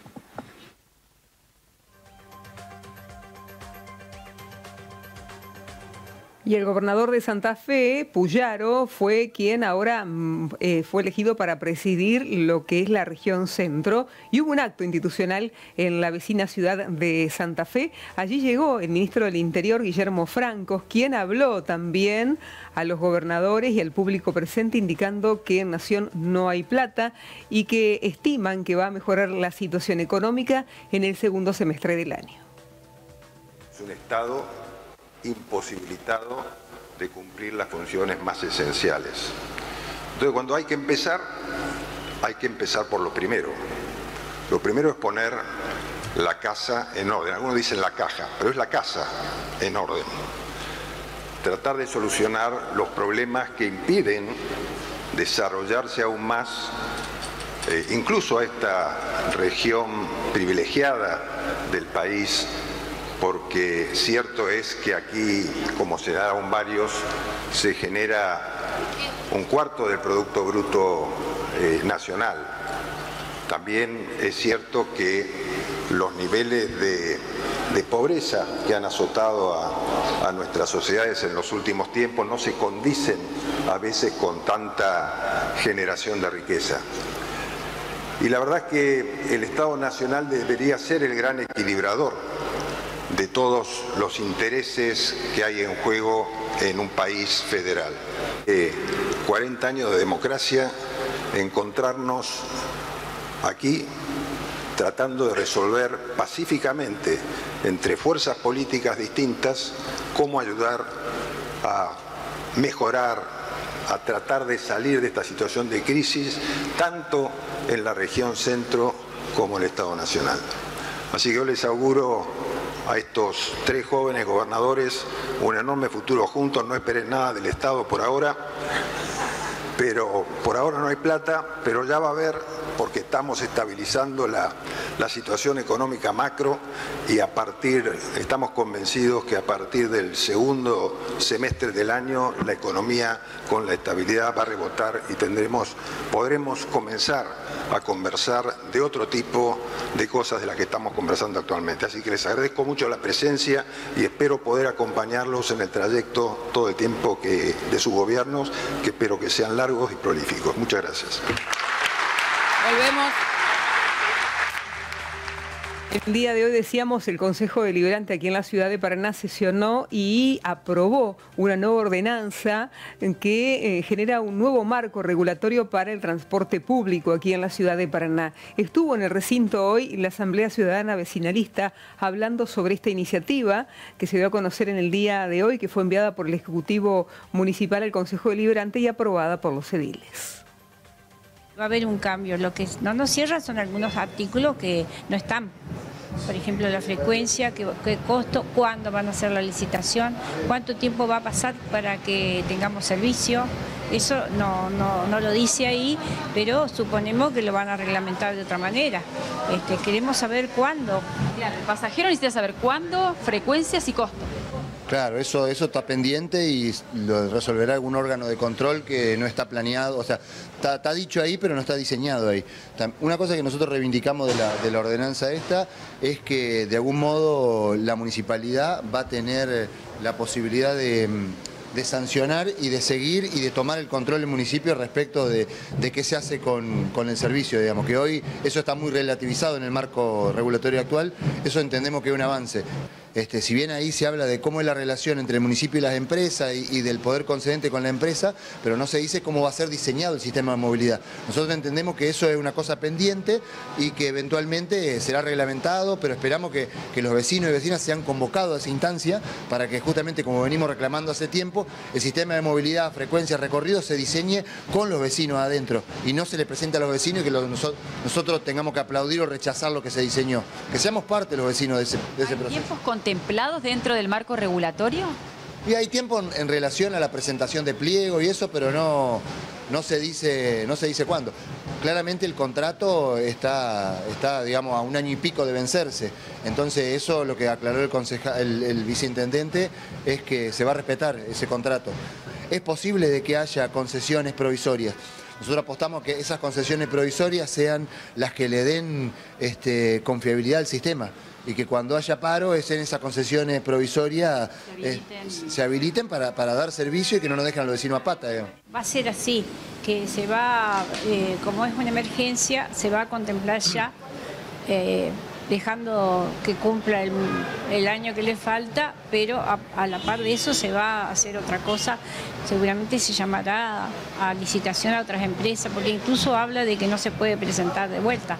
Y el gobernador de Santa Fe, Puyaro, fue quien ahora fue elegido para presidir lo que es la región centro. Y hubo un acto institucional en la vecina ciudad de Santa Fe. Allí llegó el ministro del Interior, Guillermo Francos, quien habló también a los gobernadores y al público presente, indicando que en Nación no hay plata y que estiman que va a mejorar la situación económica en el segundo semestre del año. Es un Estado imposibilitado de cumplir las funciones más esenciales. Entonces, cuando hay que empezar por lo primero. Lo primero es poner la casa en orden. Algunos dicen la caja, pero es la casa en orden. Tratar de solucionar los problemas que impiden desarrollarse aún más, incluso a esta región privilegiada del país, porque cierto es que aquí, como señalaron varios, se genera 1/4 del Producto Bruto Nacional. También es cierto que los niveles de pobreza que han azotado a nuestras sociedades en los últimos tiempos no se condicen a veces con tanta generación de riqueza. Y la verdad es que el Estado Nacional debería ser el gran equilibrador de todos los intereses que hay en juego en un país federal. 40 años de democracia, encontrarnos aquí tratando de resolver pacíficamente entre fuerzas políticas distintas cómo ayudar a mejorar, a tratar de salir de esta situación de crisis, tanto en la región centro como en el Estado Nacional. Así que yo les auguro a estos 3 jóvenes gobernadores un enorme futuro juntos. No esperen nada del Estado por ahora, pero por ahora no hay plata, pero ya va a haber, porque estamos estabilizando la situación económica macro y estamos convencidos que a partir del segundo semestre del año la economía con la estabilidad va a rebotar y podremos comenzar a conversar de otro tipo de cosas de las que estamos conversando actualmente. Así que les agradezco mucho la presencia y espero poder acompañarlos en el trayecto todo el tiempo de sus gobiernos, que espero que sean largos y prolíficos. Muchas gracias. Volvemos. El día de hoy, decíamos, el Consejo Deliberante aquí en la ciudad de Paraná sesionó y aprobó una nueva ordenanza que genera un nuevo marco regulatorio para el transporte público aquí en la ciudad de Paraná. Estuvo en el recinto hoy la Asamblea Ciudadana Vecinalista hablando sobre esta iniciativa que se dio a conocer en el día de hoy, que fue enviada por el Ejecutivo Municipal al Consejo Deliberante y aprobada por los ediles. Va a haber un cambio. Lo que no nos cierra son algunos artículos que no están. Por ejemplo, la frecuencia, qué costo, cuándo van a hacer la licitación, cuánto tiempo va a pasar para que tengamos servicio. Eso no lo dice ahí, pero suponemos que lo van a reglamentar de otra manera. Queremos saber cuándo. Claro, el pasajero necesita saber cuándo, frecuencias y costos. Claro, eso está pendiente y lo resolverá algún órgano de control que no está planeado, o sea, está dicho ahí pero no está diseñado ahí. Una cosa que nosotros reivindicamos de la ordenanza esta es que de algún modo la municipalidad va a tener la posibilidad de sancionar y de seguir y de tomar el control del municipio respecto de qué se hace con el servicio, digamos, que hoy eso está muy relativizado en el marco regulatorio actual, eso entendemos que es un avance. Si bien ahí se habla de cómo es la relación entre el municipio y las empresas y del poder concedente con la empresa, pero no se dice cómo va a ser diseñado el sistema de movilidad. Nosotros entendemos que eso es una cosa pendiente y que eventualmente será reglamentado, pero esperamos que los vecinos y vecinas sean convocados a esa instancia para que justamente, como venimos reclamando hace tiempo, el sistema de movilidad, frecuencia, recorrido se diseñe con los vecinos adentro y no se le presente a los vecinos y que nosotros tengamos que aplaudir o rechazar lo que se diseñó. Que seamos parte los vecinos de ese proceso. ¿Tiempos contemplados dentro del marco regulatorio? Y hay tiempo en relación a la presentación de pliego y eso, pero no se dice cuándo. Claramente el contrato está digamos, a 1 año y pico de vencerse. Entonces eso lo que aclaró el viceintendente es que se va a respetar ese contrato. Es posible de que haya concesiones provisorias. Nosotros apostamos que esas concesiones provisorias sean las que le den confiabilidad al sistema y que cuando haya paro es en esas concesiones provisorias se habiliten para dar servicio y que no nos dejen a los vecinos a pata. Digamos. Va a ser así, que se va, como es una emergencia, se va a contemplar ya, dejando que cumpla el año que le falta, pero a la par de eso se va a hacer otra cosa, seguramente se llamará a licitación a otras empresas, porque incluso habla de que no se puede presentar de vuelta.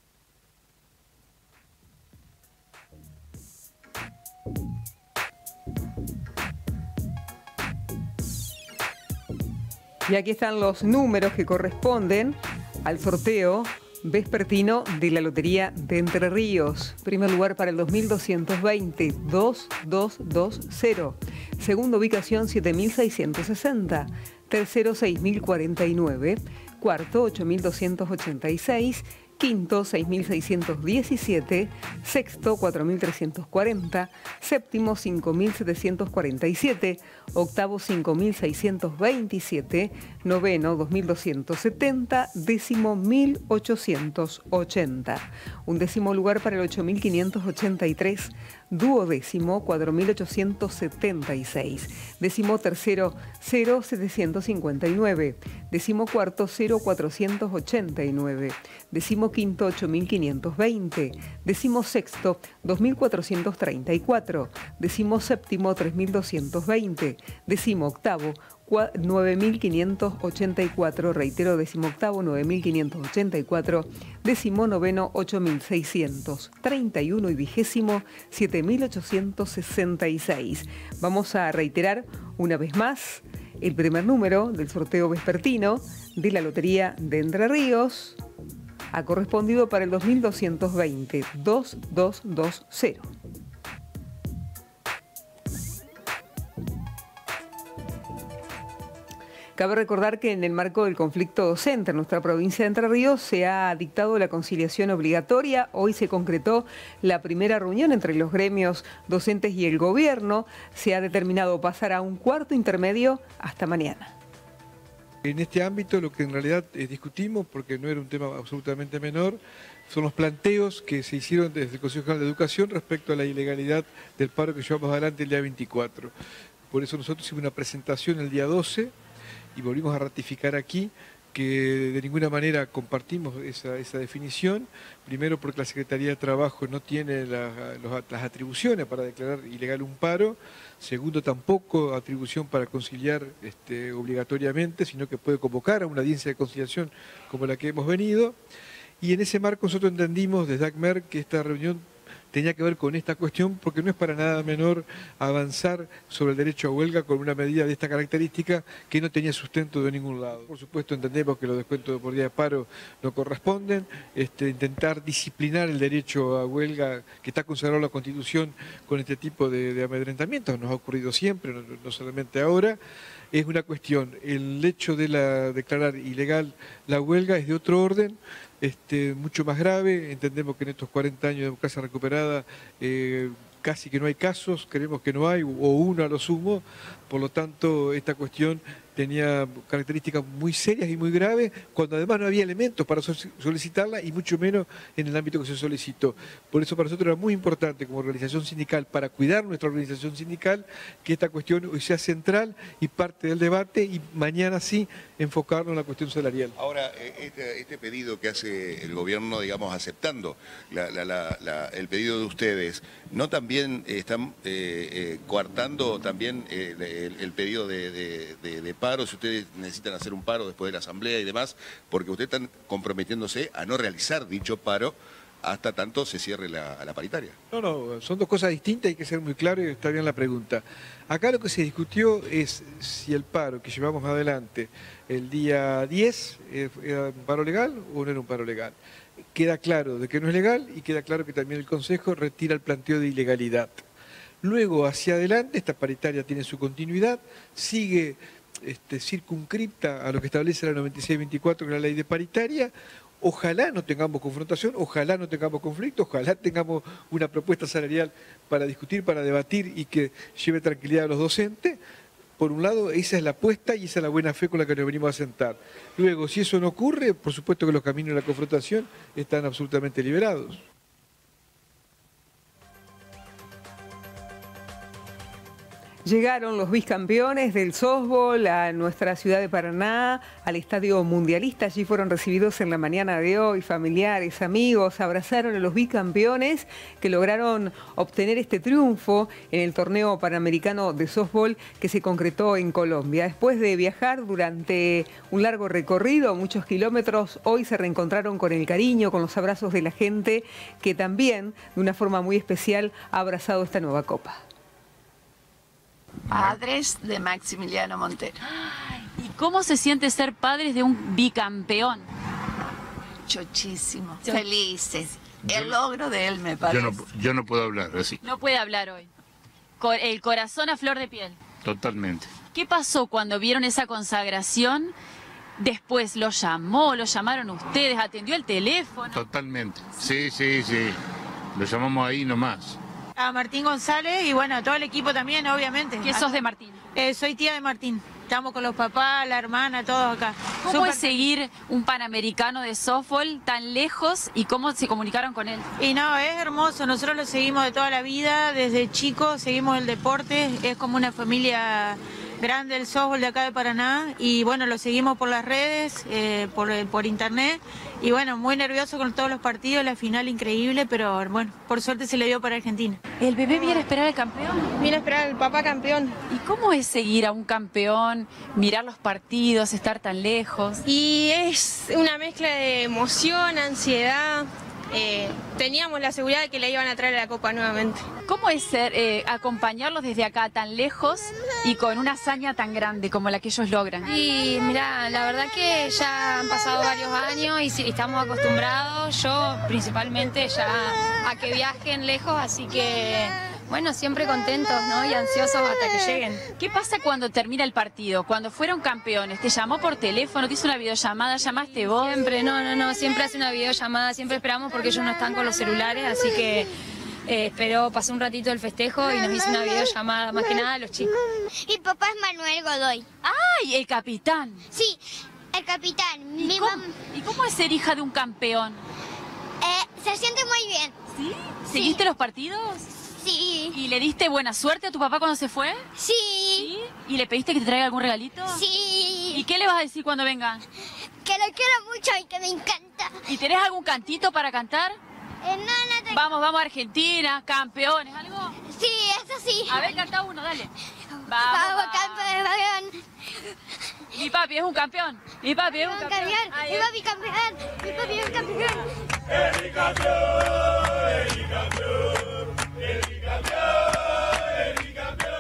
Y aquí están los números que corresponden al sorteo vespertino de la Lotería de Entre Ríos. Primer lugar para el 2220, 2220. Segunda ubicación 7660. Tercero 6049. Cuarto 8286. Quinto, 6.617, sexto, 4.340, séptimo, 5.747, octavo, 5.627, noveno, 2.270, décimo, 1.880. Undécimo lugar para el 8.583, duodécimo, 4.876, décimo tercero, 0.759, décimo cuarto, 0.489, décimo quinto, 8.520, décimo sexto, 2.434, décimo séptimo, 3.220, décimo octavo, 9.584, reitero, 18º 9.584, 19º 8.600, 31 y 20º 7.866. Vamos a reiterar una vez más el primer número del sorteo vespertino de la Lotería de Entre Ríos, ha correspondido para el 2220, 2220. Cabe recordar que en el marco del conflicto docente en nuestra provincia de Entre Ríos se ha dictado la conciliación obligatoria. Hoy se concretó la primera reunión entre los gremios docentes y el gobierno. Se ha determinado pasar a un cuarto intermedio hasta mañana. En este ámbito lo que en realidad discutimos, porque no era un tema absolutamente menor, son los planteos que se hicieron desde el Consejo General de Educación respecto a la ilegalidad del paro que llevamos adelante el día 24. Por eso nosotros hicimos una presentación el día 12 y volvimos a ratificar aquí que de ninguna manera compartimos esa definición, primero porque la Secretaría de Trabajo no tiene las atribuciones para declarar ilegal un paro, segundo tampoco atribución para conciliar obligatoriamente, sino que puede convocar a una audiencia de conciliación como la que hemos venido, y en ese marco nosotros entendimos desde ACMER que esta reunión tenía que ver con esta cuestión, porque no es para nada menor avanzar sobre el derecho a huelga con una medida de esta característica que no tenía sustento de ningún lado. Por supuesto entendemos que los descuentos por día de paro no corresponden, intentar disciplinar el derecho a huelga que está consagrado en la Constitución con este tipo de amedrentamientos, nos ha ocurrido siempre, no solamente ahora. Es una cuestión, el hecho de declarar ilegal la huelga es de otro orden, mucho más grave. Entendemos que en estos 40 años de democracia recuperada casi que no hay casos, creemos que no hay, o uno a lo sumo, por lo tanto esta cuestión tenía características muy serias y muy graves, cuando además no había elementos para solicitarla y mucho menos en el ámbito que se solicitó. Por eso para nosotros era muy importante como organización sindical, para cuidar nuestra organización sindical, que esta cuestión hoy sea central y parte del debate y mañana sí enfocarnos en la cuestión salarial. Ahora, este pedido que hace el gobierno, digamos, aceptando el pedido de ustedes, ¿no también están coartando también el pedido de paro, si ustedes necesitan hacer un paro después de la asamblea y demás, porque ustedes están comprometiéndose a no realizar dicho paro hasta tanto se cierre la paritaria? No, son dos cosas distintas, hay que ser muy claro y está bien la pregunta. Acá lo que se discutió es si el paro que llevamos adelante el día 10 era un paro legal o no era un paro legal. Queda claro de que no es legal y queda claro que también el Consejo retira el planteo de ilegalidad. Luego, hacia adelante, esta paritaria tiene su continuidad, sigue circunscripta a lo que establece la 9624, que es la ley de paritaria. Ojalá no tengamos confrontación, ojalá no tengamos conflicto, ojalá tengamos una propuesta salarial para discutir, para debatir y que lleve tranquilidad a los docentes. Por un lado, esa es la apuesta y esa es la buena fe con la que nos venimos a sentar. Luego, si eso no ocurre, por supuesto que los caminos de la confrontación están absolutamente liberados. Llegaron los bicampeones del softball a nuestra ciudad de Paraná, al Estadio Mundialista. Allí fueron recibidos en la mañana de hoy familiares, amigos, abrazaron a los bicampeones que lograron obtener este triunfo en el torneo panamericano de softball que se concretó en Colombia. Después de viajar durante un largo recorrido, muchos kilómetros, hoy se reencontraron con el cariño, con los abrazos de la gente que también, de una forma muy especial, ha abrazado esta nueva copa. Padres de Maximiliano Montero. ¿Y cómo se siente ser padres de un bicampeón? Chochísimo, felices. El logro de él, me parece. Yo no puedo hablar así. No puede hablar hoy. El corazón a flor de piel. Totalmente. ¿Qué pasó cuando vieron esa consagración? Después lo llamaron ustedes, atendió el teléfono. Totalmente. Sí. Lo llamamos ahí nomás. A Martín González y bueno, a todo el equipo también, obviamente. ¿Qué sos de Martín? Soy tía de Martín. Estamos con los papás, la hermana, todos acá. ¿Cómo es seguir un panamericano de softball tan lejos y cómo se comunicaron con él? Y no, es hermoso. Nosotros lo seguimos de toda la vida, desde chicos, seguimos el deporte. Es como una familia grande del softball de acá de Paraná y bueno, lo seguimos por las redes, por internet y bueno, muy nervioso con todos los partidos, la final increíble, pero bueno, por suerte se le dio para Argentina. ¿El bebé viene a esperar al campeón? Viene a esperar al papá campeón. ¿Y cómo es seguir a un campeón, mirar los partidos, estar tan lejos? Y es una mezcla de emoción, ansiedad. Teníamos la seguridad de que le iban a traer la copa nuevamente. ¿Cómo es acompañarlos desde acá tan lejos y con una hazaña tan grande como la que ellos logran? Y mira, la verdad que ya han pasado varios años y sí, estamos acostumbrados, yo principalmente ya a que viajen lejos, así que bueno, siempre contentos, ¿no? Y ansiosos hasta que lleguen. ¿Qué pasa cuando termina el partido? Cuando fueron campeones, ¿te llamó por teléfono? ¿Te hizo una videollamada? ¿Llamaste vos? Siempre, no, siempre hace una videollamada, siempre esperamos porque ellos no están con los celulares, así que pasó un ratito el festejo y nos hizo una videollamada, más que nada a los chicos. Mi papá es Manuel Godoy. ¡Ay, el capitán! Sí, el capitán. ¿Y cómo es ser hija de un campeón? Se siente muy bien. ¿Sí? ¿Seguiste los partidos? Sí. ¿Y le diste buena suerte a tu papá cuando se fue? Sí. ¿Sí? ¿Y le pediste que te traiga algún regalito? Sí. ¿Y qué le vas a decir cuando venga? Que lo quiero mucho y que me encanta. ¿Y tenés algún cantito para cantar? No tengo. Vamos, Argentina, campeones, ¿algo? Sí, eso sí. A ver, canta uno, dale. Vamos, campeón. Mi papi es un campeón. Mi papi es un campeón. Mi papi campeón. Mi papi es un campeón. El campeón, el campeón, el campeón, el campeón.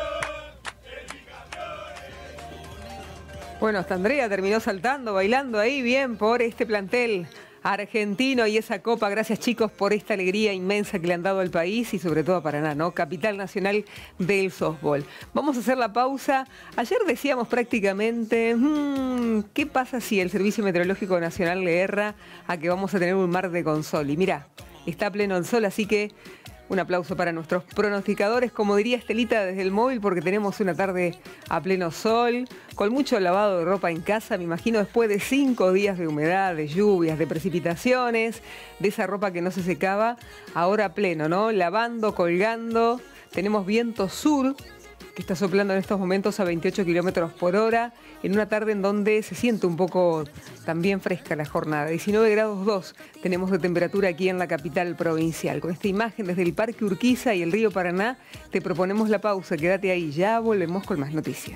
Bueno, hasta Andrea terminó saltando, bailando ahí bien por este plantel argentino y esa copa. Gracias, chicos, por esta alegría inmensa que le han dado al país y sobre todo a Paraná, ¿no? Capital nacional del softball. Vamos a hacer la pausa. Ayer decíamos prácticamente, ¿qué pasa si el Servicio Meteorológico Nacional le erra a que vamos a tener un martes con sol? Y mirá, está pleno el sol, así que un aplauso para nuestros pronosticadores, como diría Estelita desde el móvil, porque tenemos una tarde a pleno sol, con mucho lavado de ropa en casa, me imagino después de 5 días de humedad, de lluvias, de precipitaciones, de esa ropa que no se secaba, ahora a pleno, ¿no? Lavando, colgando, tenemos viento sur, que está soplando en estos momentos a 28 kilómetros por hora, en una tarde en donde se siente un poco también fresca la jornada. 19 grados 2 tenemos de temperatura aquí en la capital provincial. Con esta imagen desde el Parque Urquiza y el río Paraná, te proponemos la pausa. Quédate ahí, ya volvemos con más noticias.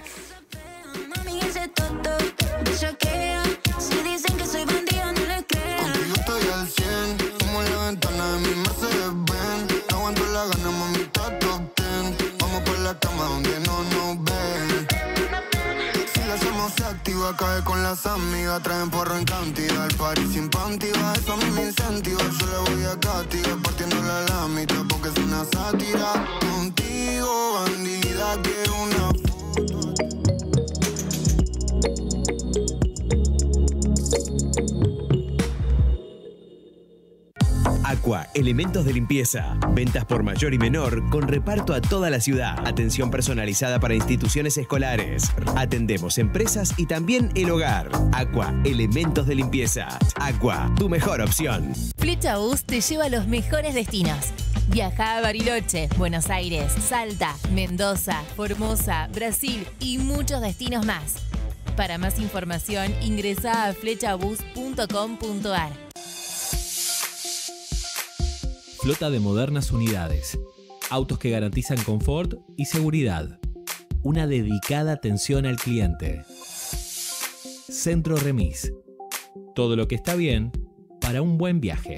Cae con las amigas, traen porro en cantidad. El party sin panty, va, eso a mí me incentiva. Yo le voy a castigar partiéndole la mitad porque es una sátira. Contigo, bandida, quiero una foto. Aqua, elementos de limpieza. Ventas por mayor y menor con reparto a toda la ciudad. Atención personalizada para instituciones escolares. Atendemos empresas y también el hogar. Aqua, elementos de limpieza. Aqua, tu mejor opción. FlechaBus te lleva a los mejores destinos. Viaja a Bariloche, Buenos Aires, Salta, Mendoza, Formosa, Brasil y muchos destinos más. Para más información, ingresa a flechabus.com.ar. Flota de modernas unidades. Autos que garantizan confort y seguridad. Una dedicada atención al cliente. Centro Remis. Todo lo que está bien para un buen viaje.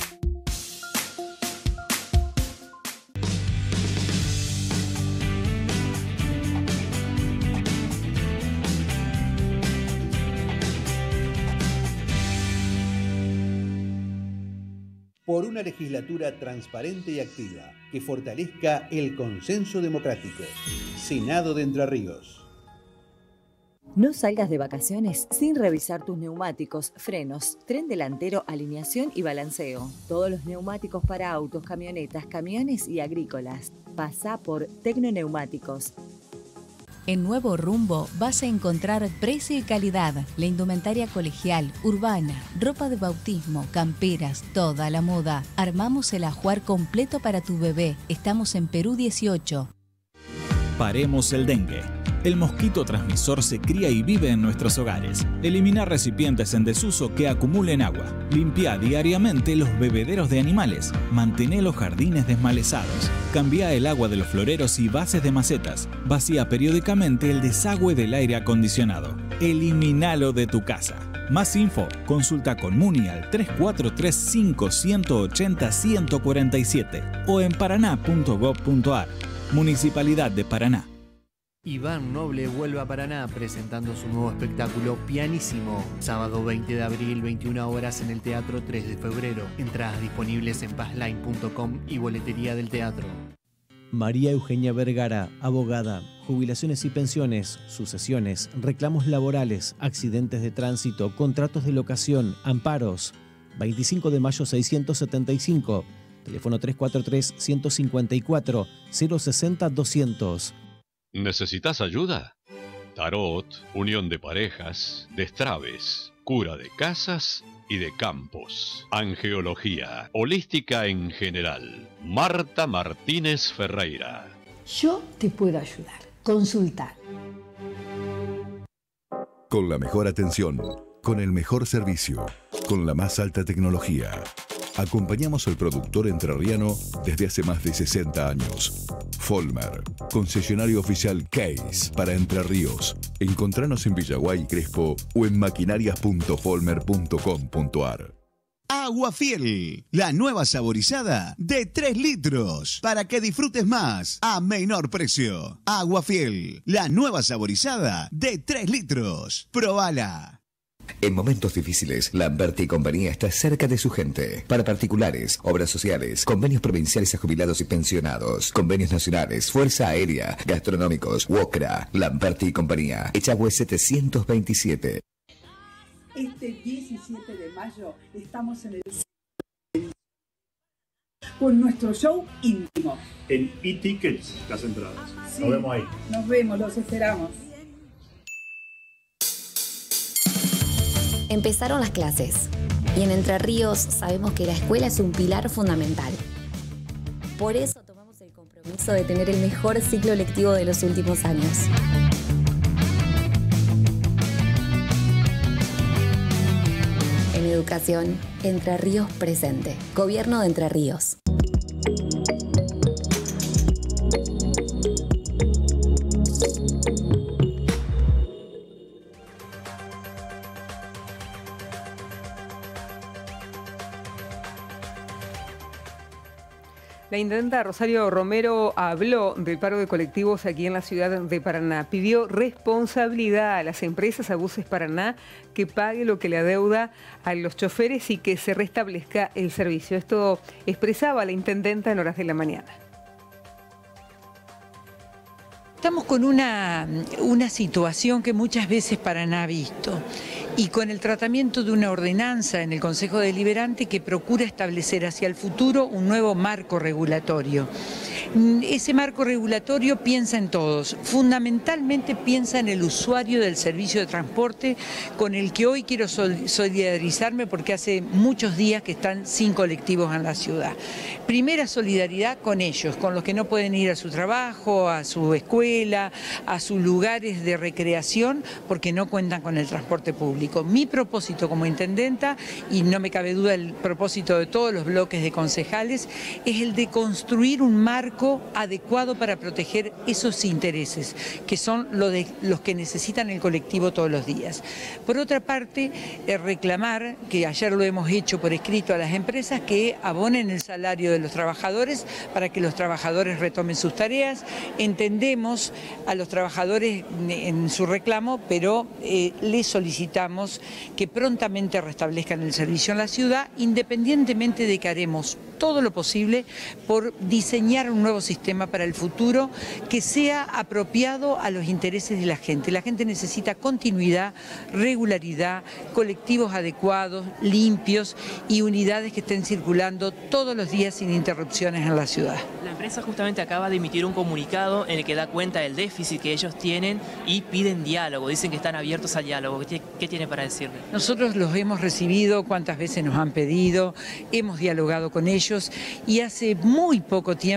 Por una legislatura transparente y activa que fortalezca el consenso democrático. Senado de Entre Ríos. No salgas de vacaciones sin revisar tus neumáticos, frenos, tren delantero, alineación y balanceo. Todos los neumáticos para autos, camionetas, camiones y agrícolas. Pasá por Tecnoneumáticos. En Nuevo Rumbo vas a encontrar precio y calidad, la indumentaria colegial, urbana, ropa de bautismo, camperas, toda la moda. Armamos el ajuar completo para tu bebé. Estamos en Perú 18. Paremos el dengue. El mosquito transmisor se cría y vive en nuestros hogares. Elimina recipientes en desuso que acumulen agua. Limpia diariamente los bebederos de animales. Mantén los jardines desmalezados. Cambia el agua de los floreros y bases de macetas. Vacía periódicamente el desagüe del aire acondicionado. Eliminalo de tu casa. Más info, consulta con Muni al 3435-180-147 o en paraná.gov.ar. Municipalidad de Paraná. Iván Noble vuelve a Paraná presentando su nuevo espectáculo Pianísimo. Sábado 20 de abril, 21 horas en el Teatro 3 de Febrero. Entradas disponibles en pazline.com y boletería del teatro. María Eugenia Vergara, abogada, jubilaciones y pensiones, sucesiones, reclamos laborales, accidentes de tránsito, contratos de locación, amparos. 25 de mayo 675, teléfono 343-154-060-200. ¿Necesitas ayuda? Tarot, unión de parejas, destraves, cura de casas y de campos, angeología, holística en general. Marta Martínez Ferreira. Yo te puedo ayudar. Consultar. Con la mejor atención, con el mejor servicio, con la más alta tecnología. Acompañamos al productor entrerriano desde hace más de 60 años. Folmer, concesionario oficial Case para Entre Ríos. Encontranos en Villaguay y Crespo o en maquinarias.folmer.com.ar. Agua Fiel, la nueva saborizada de 3 litros, para que disfrutes más a menor precio. Agua Fiel, la nueva saborizada de 3 litros. Probala. En momentos difíciles, Lamberti y compañía está cerca de su gente. Para particulares, obras sociales, convenios provinciales a jubilados y pensionados, convenios nacionales, Fuerza Aérea, gastronómicos, WOCRA, Lamberti y compañía. Echagüe 727. Este 17 de mayo estamos en el con nuestro show íntimo. En e-tickets las entradas. Sí, nos vemos ahí. Nos vemos, los esperamos. Empezaron las clases y en Entre Ríos sabemos que la escuela es un pilar fundamental. Por eso tomamos el compromiso de tener el mejor ciclo lectivo de los últimos años. En educación, Entre Ríos presente. Gobierno de Entre Ríos. La intendenta Rosario Romero habló del paro de colectivos aquí en la ciudad de Paraná. Pidió responsabilidad a las empresas, a Buses Paraná, que pague lo que le adeuda a los choferes y que se restablezca el servicio. Esto expresaba la intendenta en horas de la mañana. Estamos con una situación que muchas veces Paraná ha visto y con el tratamiento de una ordenanza en el Consejo Deliberante que procura establecer hacia el futuro un nuevo marco regulatorio. Ese marco regulatorio piensa en todos, fundamentalmente piensa en el usuario del servicio de transporte con el que hoy quiero solidarizarme porque hace muchos días que están sin colectivos en la ciudad. Primera solidaridad con ellos, con los que no pueden ir a su trabajo, a su escuela, a sus lugares de recreación porque no cuentan con el transporte público. Mi propósito como intendenta, y no me cabe duda el propósito de todos los bloques de concejales, es el de construir un marco adecuado para proteger esos intereses, que son los que necesitan el colectivo todos los días. Por otra parte, reclamar, que ayer lo hemos hecho por escrito a las empresas, que abonen el salario de los trabajadores para que los trabajadores retomen sus tareas. Entendemos a los trabajadores en su reclamo, pero les solicitamos que prontamente restablezcan el servicio en la ciudad, independientemente de que haremos todo lo posible por diseñar un nuevo sistema para el futuro que sea apropiado a los intereses de la gente. La gente necesita continuidad, regularidad, colectivos adecuados, limpios y unidades que estén circulando todos los días sin interrupciones en la ciudad. La empresa justamente acaba de emitir un comunicado en el que da cuenta del déficit que ellos tienen y piden diálogo, dicen que están abiertos al diálogo. ¿Qué tiene para decirle? Nosotros los hemos recibido cuantas veces nos han pedido, hemos dialogado con ellos y hace muy poco tiempo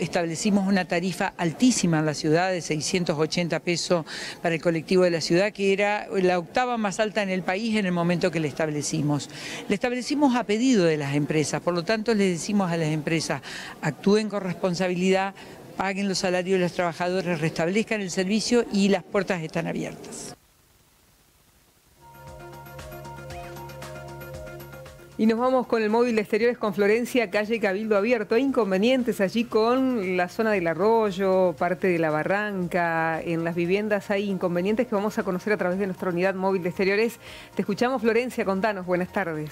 establecimos una tarifa altísima en la ciudad de 680 pesos para el colectivo de la ciudad, que era la octava más alta en el país en el momento que la establecimos. La establecimos a pedido de las empresas, por lo tanto le decimos a las empresas, actúen con responsabilidad, paguen los salarios de los trabajadores, restablezcan el servicio y las puertas están abiertas. Y nos vamos con el móvil de Exteriores con Florencia, calle Cabildo Abierto. Hay inconvenientes allí con la zona del arroyo, parte de la barranca, en las viviendas hay inconvenientes que vamos a conocer a través de nuestra unidad móvil de Exteriores. Te escuchamos, Florencia, contanos, buenas tardes.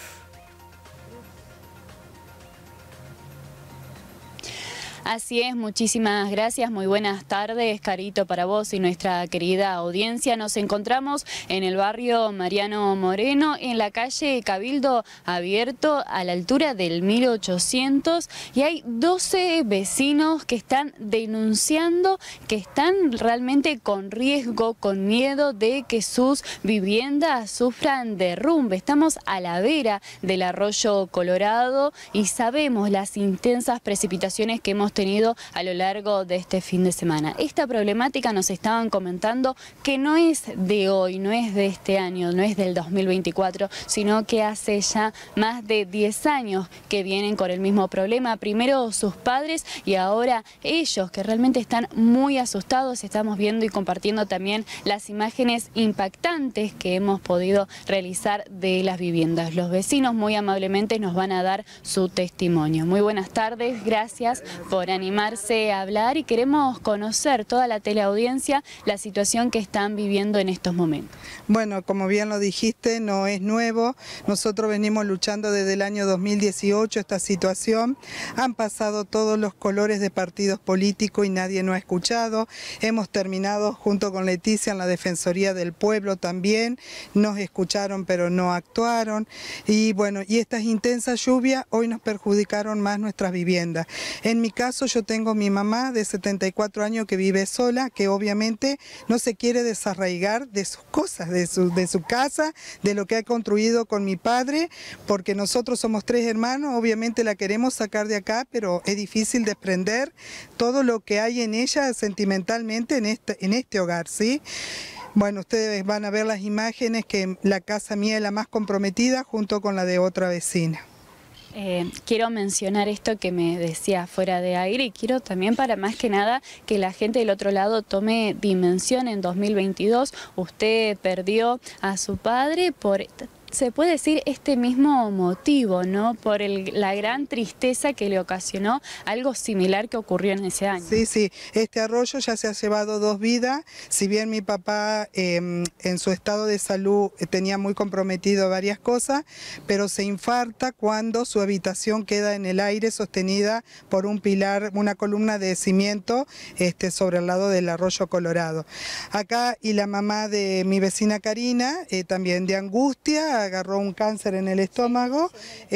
Así es, muchísimas gracias, muy buenas tardes, Carito, para vos y nuestra querida audiencia. Nos encontramos en el barrio Mariano Moreno, en la calle Cabildo Abierto, a la altura del 1800, y hay 12 vecinos que están denunciando que están realmente con riesgo, con miedo de que sus viviendas sufran derrumbe. Estamos a la vera del arroyo Colorado y sabemos las intensas precipitaciones que hemos tenido a lo largo de este fin de semana. Esta problemática nos estaban comentando que no es de hoy, no es de este año, no es del 2024, sino que hace ya más de 10 años que vienen con el mismo problema. Primero sus padres y ahora ellos, que realmente están muy asustados. Estamos viendo y compartiendo también las imágenes impactantes que hemos podido realizar de las viviendas. Los vecinos muy amablemente nos van a dar su testimonio. Muy buenas tardes, gracias por animarse a hablar y queremos conocer toda la teleaudiencia la situación que están viviendo en estos momentos. Bueno, como bien lo dijiste, no es nuevo. Nosotros venimos luchando desde el año 2018 esta situación. Han pasado todos los colores de partidos políticos y nadie nos ha escuchado. Hemos terminado junto con Leticia en la Defensoría del Pueblo también. Nos escucharon pero no actuaron. Y bueno, y estas intensas lluvias hoy nos perjudicaron más nuestras viviendas. En mi caso yo tengo mi mamá de 74 años que vive sola, que obviamente no se quiere desarraigar de sus cosas, de su casa, de lo que ha construido con mi padre, porque nosotros somos 3 hermanos, obviamente la queremos sacar de acá, pero es difícil desprender todo lo que hay en ella sentimentalmente en este hogar, ¿sí? Bueno, ustedes van a ver las imágenes que la casa mía es la más comprometida junto con la de otra vecina. Quiero mencionar esto que me decía fuera de aire y quiero también para más que nada que la gente del otro lado tome dimensión. En 2022 usted perdió a su padre por, se puede decir, este mismo motivo, ¿no? Por la gran tristeza que le ocasionó algo similar que ocurrió en ese año. Sí, sí, este arroyo ya se ha llevado 2 vidas. Si bien mi papá en su estado de salud tenía muy comprometido varias cosas, pero se infarta cuando su habitación queda en el aire sostenida por un pilar, una columna de cimiento sobre el lado del arroyo Colorado. Acá, y la mamá de mi vecina Karina, también de angustia, agarró un cáncer en el estómago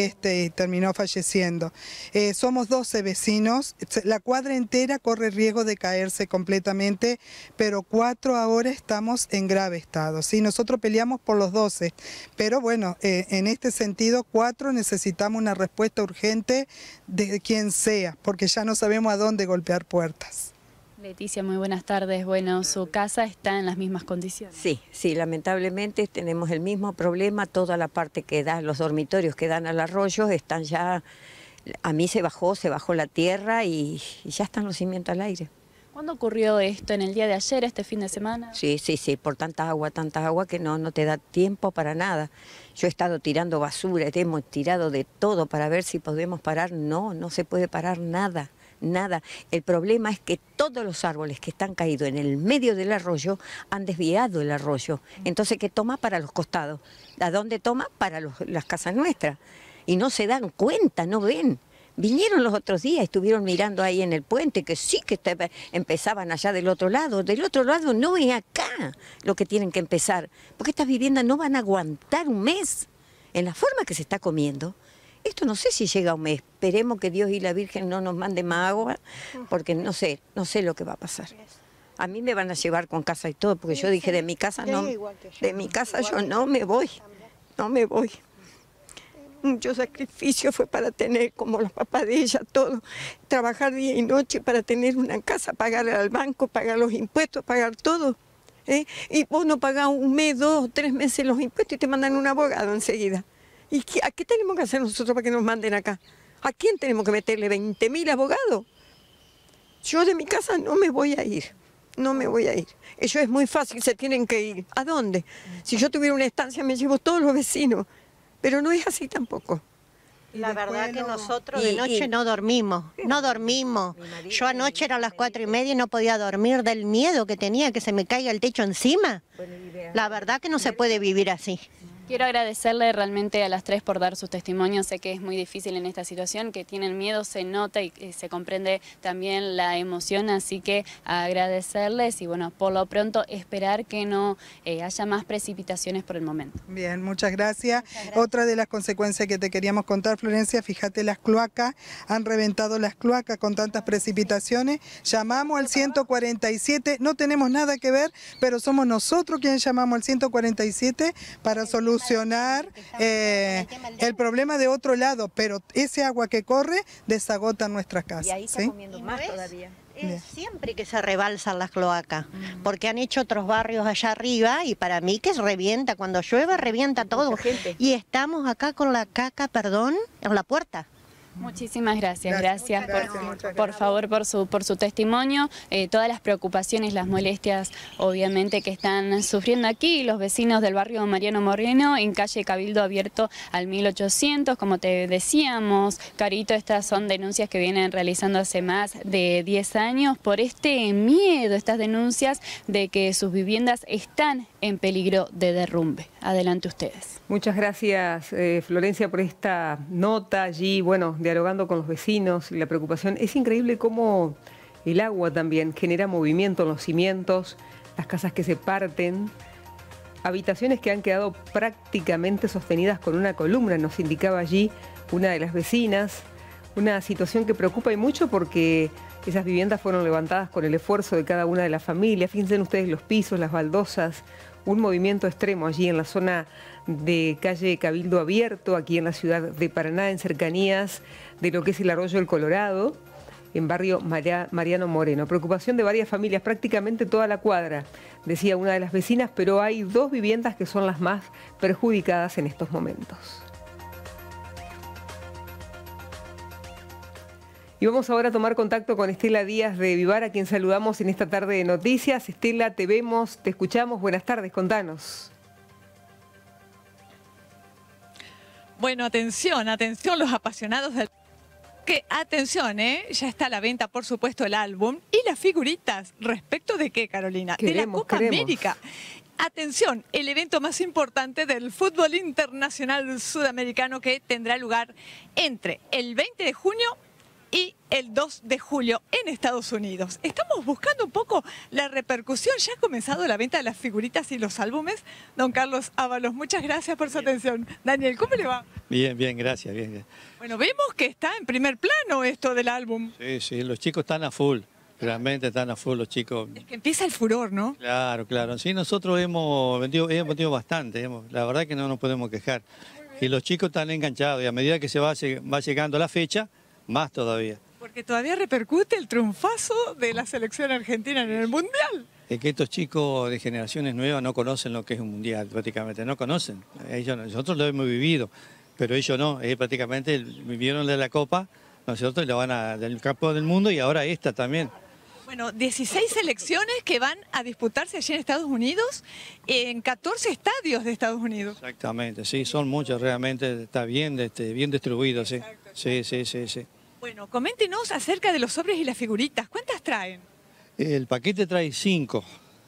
y terminó falleciendo. Somos 12 vecinos, la cuadra entera corre riesgo de caerse completamente, pero 4 ahora estamos en grave estado. ¿Sí? Nosotros peleamos por los 12, pero bueno, en este sentido 4 necesitamos una respuesta urgente de quien sea, porque ya no sabemos a dónde golpear puertas. Leticia, muy buenas tardes. Bueno, ¿su casa está en las mismas condiciones? Sí, sí, lamentablemente tenemos el mismo problema. Toda la parte que da, los dormitorios que dan al arroyo están ya, a mí se bajó la tierra y ya están los cimientos al aire. ¿Cuándo ocurrió esto? ¿En el día de ayer, este fin de semana? Sí, por tanta agua que no te da tiempo para nada. Yo he estado tirando basura, hemos tirado de todo para ver si podemos parar. No se puede parar nada. Nada. El problema es que todos los árboles que están caídos en el medio del arroyo han desviado el arroyo. Entonces, ¿qué toma? Para los costados. ¿A dónde toma? Para las casas nuestras. Y no se dan cuenta, no ven. Vinieron los otros días, estuvieron mirando ahí en el puente, que sí que empezaban allá del otro lado. Del otro lado no es acá lo que tienen que empezar. Porque estas viviendas no van a aguantar un mes. En la forma que se está comiendo, esto no sé si llega a un mes. Esperemos que Dios y la Virgen no nos mande más agua, porque no sé lo que va a pasar. A mí me van a llevar con casa y todo, porque yo dije de mi casa no, de mi casa yo no me voy, no me voy. Mucho sacrificio fue para tener, como los papás de ella, todo. Trabajar día y noche para tener una casa, pagar al banco, pagar los impuestos, pagar todo. Y vos no pagás un mes, 2 o 3 meses los impuestos y te mandan un abogado enseguida. ¿Y a qué tenemos que hacer nosotros para que nos manden acá? ¿A quién tenemos que meterle 20.000 abogados? Yo de mi casa no me voy a ir. No me voy a ir. Ellos es muy fácil, se tienen que ir. ¿A dónde? Si yo tuviera una estancia me llevo todos los vecinos. Pero no es así tampoco. La verdad que nosotros de noche no dormimos. Yo anoche era a las 4:30 y no podía dormir del miedo que tenía que se me caiga el techo encima. La verdad que no se puede vivir así. Quiero agradecerle realmente a las tres por dar sus testimonios. Sé que es muy difícil en esta situación, que tienen miedo, se nota y se comprende también la emoción, así que agradecerles y bueno, por lo pronto esperar que no haya más precipitaciones por el momento. Bien, muchas gracias. Otra de las consecuencias que te queríamos contar, Florencia, fíjate las cloacas, han reventado las cloacas con tantas precipitaciones. Llamamos al 147, no tenemos nada que ver, pero somos nosotros quienes llamamos al 147 para solucionar el problema de otro lado, pero ese agua que corre desagota nuestras casas. Y ahí está comiendo más todavía. Es siempre que se rebalsan las cloacas, porque han hecho otros barrios allá arriba y para mí que revienta, cuando llueve revienta todo. Y estamos acá con la caca, perdón, en la puerta. Muchísimas gracias por favor por su testimonio, todas las preocupaciones, las molestias obviamente que están sufriendo aquí los vecinos del barrio Mariano Moreno en calle Cabildo Abierto al 1800, como te decíamos, Carito, estas son denuncias que vienen realizando hace más de 10 años por este miedo, estas denuncias de que sus viviendas están en peligro de derrumbe. Adelante ustedes. Muchas gracias, Florencia, por esta nota allí, bueno, dialogando con los vecinos y la preocupación. Es increíble cómo el agua también genera movimiento en los cimientos, las casas que se parten, habitaciones que han quedado prácticamente sostenidas con una columna, nos indicaba allí una de las vecinas, una situación que preocupa y mucho porque esas viviendas fueron levantadas con el esfuerzo de cada una de las familias. Fíjense ustedes los pisos, las baldosas, un movimiento extremo allí en la zona de calle Cabildo Abierto, aquí en la ciudad de Paraná, en cercanías de lo que es el Arroyo del Colorado, en barrio Mariano Moreno. Preocupación de varias familias, prácticamente toda la cuadra, decía una de las vecinas, pero hay 2 viviendas que son las más perjudicadas en estos momentos. Y vamos ahora a tomar contacto con Estela Díaz de Vivar, a quien saludamos en esta tarde de noticias. Estela, te vemos, te escuchamos. Buenas tardes, contanos. Bueno, atención los apasionados del... Atención, ya está a la venta, por supuesto, el álbum y las figuritas. ¿Respecto de qué, Carolina? De la Copa América. Atención, el evento más importante del fútbol internacional sudamericano que tendrá lugar entre el 20 de junio y el 2 de julio en Estados Unidos. Estamos buscando un poco la repercusión. Ya ha comenzado la venta de las figuritas y los álbumes. Don Carlos Ábalos, muchas gracias por su atención. Daniel, ¿cómo le va? Bien, gracias, bien. Bueno, vemos que está en primer plano esto del álbum. Sí, los chicos están a full. Realmente están a full los chicos. Es que empieza el furor, ¿no? Claro. Sí, nosotros hemos vendido bastante. La verdad que no nos podemos quejar. Y los chicos están enganchados y a medida que se va llegando la fecha, más todavía. Porque todavía repercute el triunfazo de la selección argentina en el Mundial. Es que estos chicos de generaciones nuevas no conocen lo que es un Mundial, prácticamente, no conocen. Nosotros lo hemos vivido, pero ellos no, prácticamente vivieron de la Copa, nosotros lo van del campo del mundo y ahora esta también. Bueno, 16 selecciones que van a disputarse allí en Estados Unidos, en 14 estadios de Estados Unidos. Exactamente, sí, son muchos realmente, está bien distribuido, sí. Sí. Bueno, coméntenos acerca de los sobres y las figuritas. ¿Cuántas traen? El paquete trae 5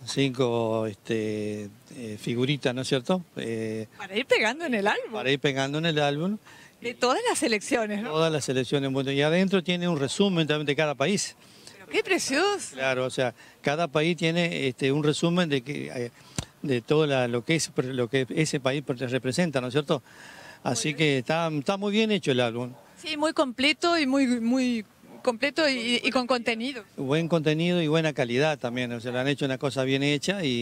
figuritas, ¿no es cierto? Para ir pegando en el álbum. Para ir pegando en el álbum. De todas las selecciones, ¿no? Todas las selecciones. Bueno, y adentro tiene un resumen también de cada país. Pero qué precioso. Claro, o sea, cada país tiene un resumen de todo lo que ese país representa, ¿no es cierto? Así que está muy bien hecho el álbum. Sí, muy completo y muy completo y con contenido. Buen contenido y buena calidad también, o sea, le han hecho una cosa bien hecha y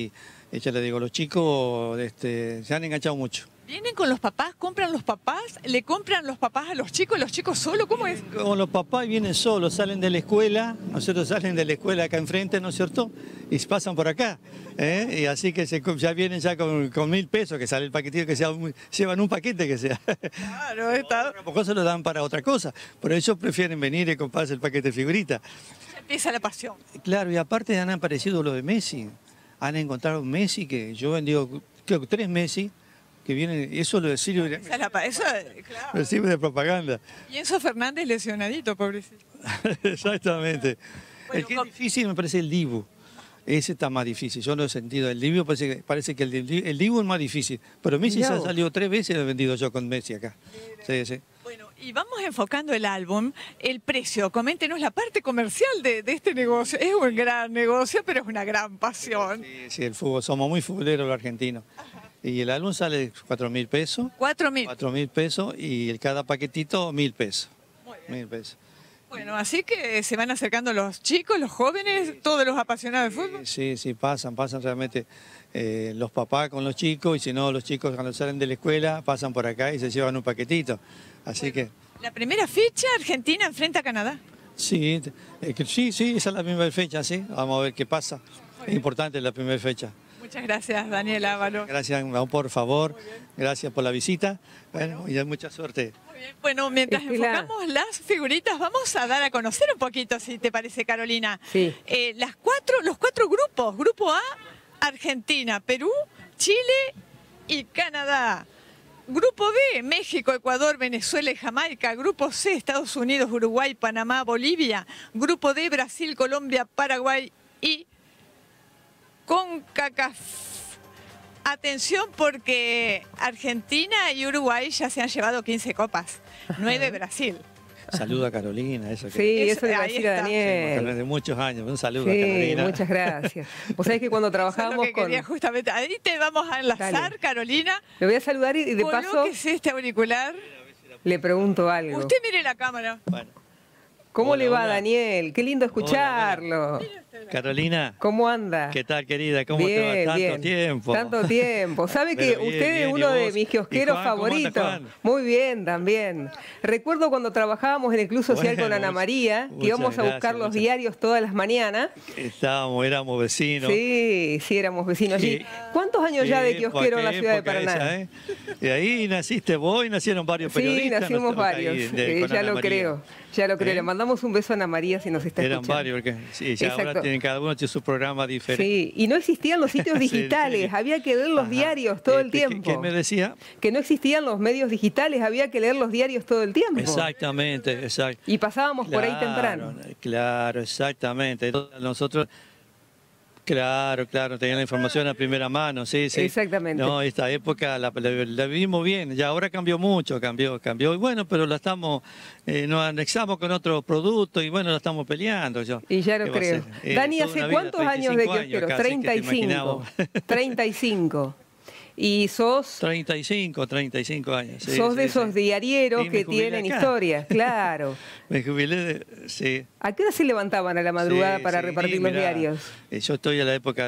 Ya le digo, los chicos se han enganchado mucho. ¿Vienen con los papás? ¿Compran los papás? ¿Le compran los papás a los chicos solos? ¿Cómo es? Como los papás vienen solos, salen de la escuela, nosotros salen de la escuela acá enfrente, ¿no es cierto? Y pasan por acá. Y así que ya vienen ya con 1.000 pesos, que sale el paquetito, que llevan un paquete que sea. Claro, está. Poco se lo dan para otra cosa, pero ellos prefieren venir y comprarse el paquete de figurita. Ya empieza la pasión. Claro, y aparte han aparecido los de Messi. Han encontrado un Messi que yo he vendido, creo que 3 Messi, que vienen, eso lo sirve, Claro. sirve de propaganda. Y Enzo Fernández lesionadito, pobrecito. Exactamente. Bueno, el que es difícil me parece el Dibu. Ese está más difícil, yo no he sentido. El Dibu parece que el Dibu es más difícil. Pero Messi ya ha salido 3 veces y lo he vendido yo con Messi acá. Sí, sí. Bueno, y vamos enfocando el álbum, el precio. Coméntenos la parte comercial de este negocio. Es un gran negocio, pero es una gran pasión. Sí, el fútbol, somos muy futboleros los argentinos. Y el álbum sale 4.000 pesos. 4.000. 4.000 pesos y cada paquetito 1.000 pesos. 1.000 pesos. Bueno, así que se van acercando los chicos, los jóvenes, todos los apasionados de fútbol. Sí, pasan realmente los papás con los chicos, y si no, los chicos cuando salen de la escuela pasan por acá y se llevan un paquetito. Así que... La primera fecha, Argentina enfrenta a Canadá. Sí, sí, esa es la primera fecha, sí. Vamos a ver qué pasa. Es importante la primera fecha. Muchas gracias, Daniel Ávalo. Gracias, por favor. Gracias por la visita. Bueno, y mucha suerte. Bueno, mientras enfocamos las figuritas, vamos a dar a conocer un poquito, si te parece, Carolina. Sí. Los cuatro grupos. Grupo A, Argentina, Perú, Chile y Canadá. Grupo B, México, Ecuador, Venezuela y Jamaica. Grupo C, Estados Unidos, Uruguay, Panamá, Bolivia. Grupo D, Brasil, Colombia, Paraguay y CONCACAF. Atención, porque Argentina y Uruguay ya se han llevado 15 copas, 9 Brasil. Saludo a Carolina. Eso eso le va a decir a Daniel. De muchos años, un saludo a Carolina. Muchas gracias. Vos sabés que cuando trabajamos justamente, ahí te vamos a enlazar, Dale. Carolina. Le voy a saludar y de paso... Colóquese este auricular. Le pregunto algo. Usted mire la cámara. Bueno. ¿Cómo le va, Daniel? Qué lindo escucharlo. Hola. Carolina. ¿Cómo anda? ¿Qué tal, querida? ¿Cómo te va? Tanto tiempo. Tanto tiempo. ¿Sabe que usted es uno de mis kiosqueros favoritos? Muy bien, también. Recuerdo cuando trabajábamos en el Club Social con Ana María, que íbamos a buscar los diarios todas las mañanas. Éramos vecinos. Sí, éramos vecinos allí. ¿Cuántos años ya de kiosquero en la ciudad de Paraná? Y ahí naciste vos y nacieron varios periodistas. Sí, nacimos varios. Ya lo creo. Ya lo creo. Le mandamos un beso a Ana María si nos está escuchando. Eran varios, porque ahora tienen cada uno tiene su programa diferente. Sí, y no existían los sitios digitales, había que leer los diarios todo el tiempo. ¿Qué me decía? Que no existían los medios digitales, había que leer los diarios todo el tiempo. Exactamente, exacto. Y pasábamos por ahí temprano. Claro, exactamente. Nosotros... Claro, tenían la información a primera mano, sí. Exactamente. No, esta época la vivimos bien, ya ahora cambió mucho, cambió, y bueno, pero la estamos, nos anexamos con otros productos y bueno, la estamos peleando. Y ya lo creo. Dani, ¿hace cuántos años de kiosquero? 35. 35. ¿Y sos? 35 años. Sí, sos de esos diarieros que tienen historias, claro. Me jubilé, sí. ¿A qué hora se levantaban a la madrugada para repartir los diarios? Yo estoy a la época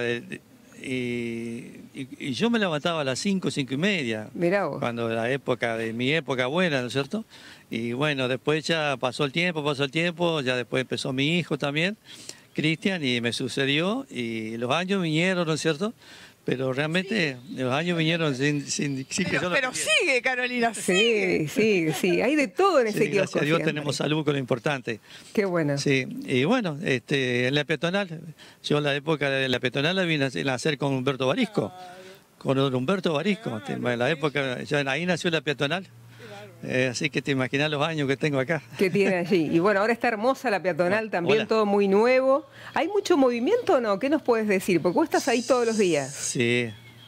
y yo me levantaba a las 5:30. Mirá vos. Cuando mi época buena, ¿no es cierto? Y bueno, después ya pasó el tiempo, ya después empezó mi hijo también, Cristian, y me sucedió, y los años vinieron, ¿no es cierto? Pero realmente los años vinieron sin que yo lo Pero sigue, Carolina, sigue. Sí, hay de todo en ese kiosco. Gracias a Dios tenemos salud, con lo importante. Qué bueno. Sí, y bueno, en la peatonal, yo en la época de la peatonal la vine a hacer con Humberto Barisco. Con Humberto Barisco, en la época, ahí nació la peatonal. Así que te imaginas los años que tengo acá. Que tiene allí. Y bueno, ahora está hermosa la peatonal también, Hola. Todo muy nuevo. ¿Hay mucho movimiento o no? ¿Qué nos puedes decir? Porque vos estás ahí todos los días. Sí.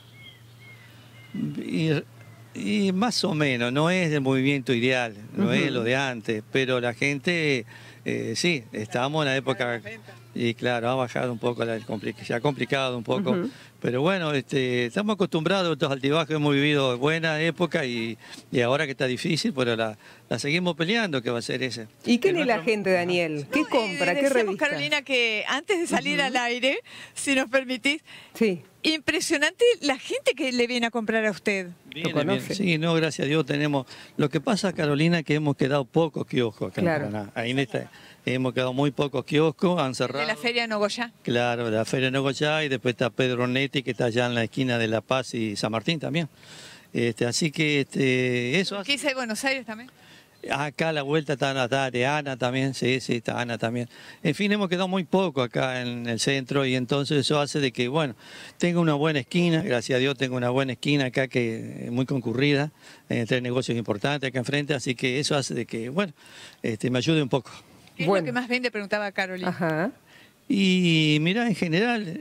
Y más o menos, no es el movimiento ideal, no es lo de antes, pero la gente sí, estábamos en la época, y claro, ha bajado un poco, se ha complicado un poco, pero bueno, estamos acostumbrados a estos altibajos, hemos vivido buena época y ahora que está difícil, pero la seguimos peleando, que va a ser ese. ¿Y qué lee la gente, Daniel? ¿Qué compra? ¿Qué revista? Carolina, que antes de salir al aire, si nos permitís, sí. Impresionante la gente que le viene a comprar a usted. Bien. Sí, no, gracias a Dios tenemos. Lo que pasa, Carolina, que hemos quedado pocos kioscos acá en Paraná. Ahí en hemos quedado muy pocos kioscos, han cerrado. De la Feria de Nogoyá. Claro, la Feria de Nogoyá, y después está Pedro Netti, que está allá en la esquina de La Paz y San Martín también. Así que eso hace... ¿Qué hice de Buenos Aires también? Acá a la vuelta está de Ana también, sí, está Ana también. En fin, hemos quedado muy poco acá en el centro y entonces eso hace de que, bueno, tengo una buena esquina, gracias a Dios tengo una buena esquina acá que es muy concurrida, 3 negocios importantes acá enfrente, así que eso hace de que, bueno, me ayude un poco. ¿Qué es lo que más vende? Preguntaba Carolina. Ajá. Y mira, en general,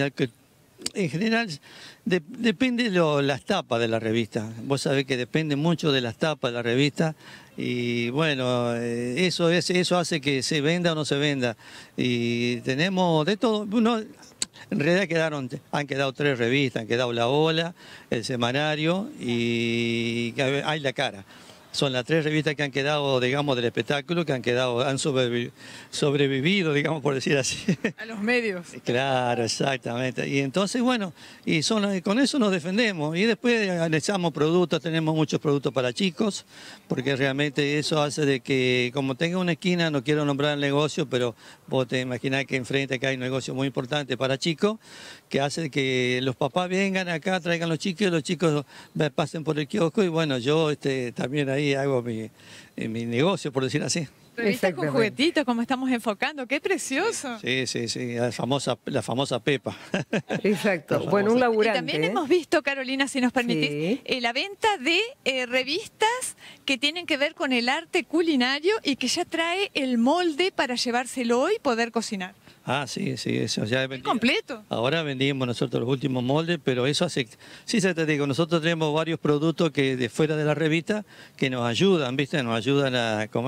depende las tapas de la revista. Vos sabés que depende mucho de las tapas de la revista y bueno, eso hace que se venda o no se venda. Y tenemos de todo. En realidad han quedado 3 revistas, han quedado La Ola, El Semanario y Hay la Cara. Son las 3 revistas que han quedado, digamos, del espectáculo, han sobrevivido, digamos, por decir así. A los medios. Claro, exactamente. Y entonces, bueno, con eso nos defendemos. Y después analizamos productos, tenemos muchos productos para chicos, porque realmente eso hace de que, como tenga una esquina, no quiero nombrar el negocio, pero vos te imaginás que enfrente acá hay un negocio muy importante para chicos, que hace que los papás vengan acá, traigan los chicos pasen por el kiosco y bueno, yo también ahí hago mi negocio, por decir así. Revistas con juguetitos, como estamos enfocando, ¡qué precioso! Sí, la famosa Pepa. Exacto, bueno, un laburante. Y también hemos visto, Carolina, si nos permitís, la venta de revistas que tienen que ver con el arte culinario y que ya trae el molde para llevárselo y poder cocinar. Ah, sí, eso ya vendimos. ¿Completo? Ahora vendimos nosotros los últimos moldes, pero eso hace... Sí, te digo, nosotros tenemos varios productos que de fuera de la revista que nos ayudan, ¿viste? Nos ayudan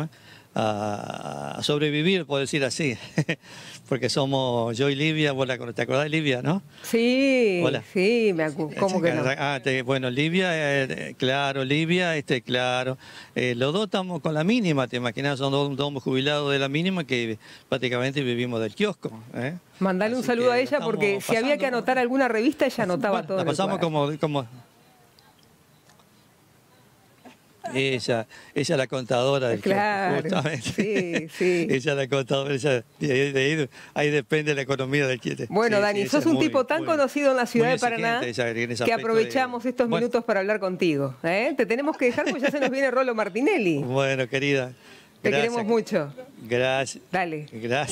a sobrevivir, por decir así. Porque somos yo y Livia, ¿te acordás de Livia, no? Sí, hola. Sí, me acuerdo. ¿Cómo que no? Bueno, Livia, claro, claro. Los dos estamos con la mínima, te imaginas, son dos jubilados de la mínima que prácticamente vivimos del kiosco. Mandale un saludo a ella porque si había que anotar alguna revista, ella anotaba todo. La pasamos como ella es la contadora del claro, justamente. Sí. Ella es la contadora, ahí depende la economía del cliente. Bueno, Dani, sos un tipo tan conocido en la ciudad de Paraná que aprovechamos estos minutos para hablar contigo. Te tenemos que dejar porque ya se nos viene Rolo Martinelli. Bueno, querida. Te queremos mucho. Gracias. Dale.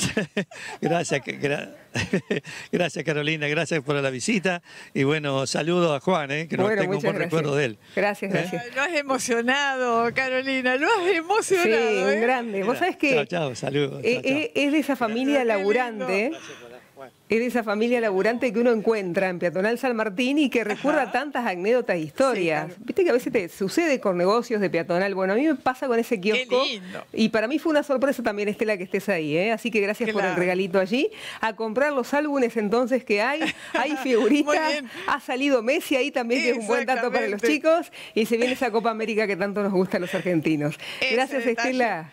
Gracias, Carolina, gracias por la visita. Y bueno, saludo a Juan, que no tengo un buen recuerdo de él. Gracias. Lo has emocionado, Carolina, lo has emocionado. Sí, un grande. Vos sabés que chao, saludos. Es de esa familia laburante. Es de esa familia laburante que uno encuentra en Peatonal San Martín y que recuerda tantas anécdotas e historias. Sí, claro. Viste que a veces te sucede con negocios de Peatonal. Bueno, a mí me pasa con ese kiosco. Qué lindo. Y para mí fue una sorpresa también, Estela, que estés ahí. Así que gracias por el regalito allí. A comprar los álbumes entonces que hay figuritas. Ha salido Messi ahí también, que es un buen dato para los chicos. Y se viene esa Copa América que tanto nos gusta a los argentinos. Gracias, Estela.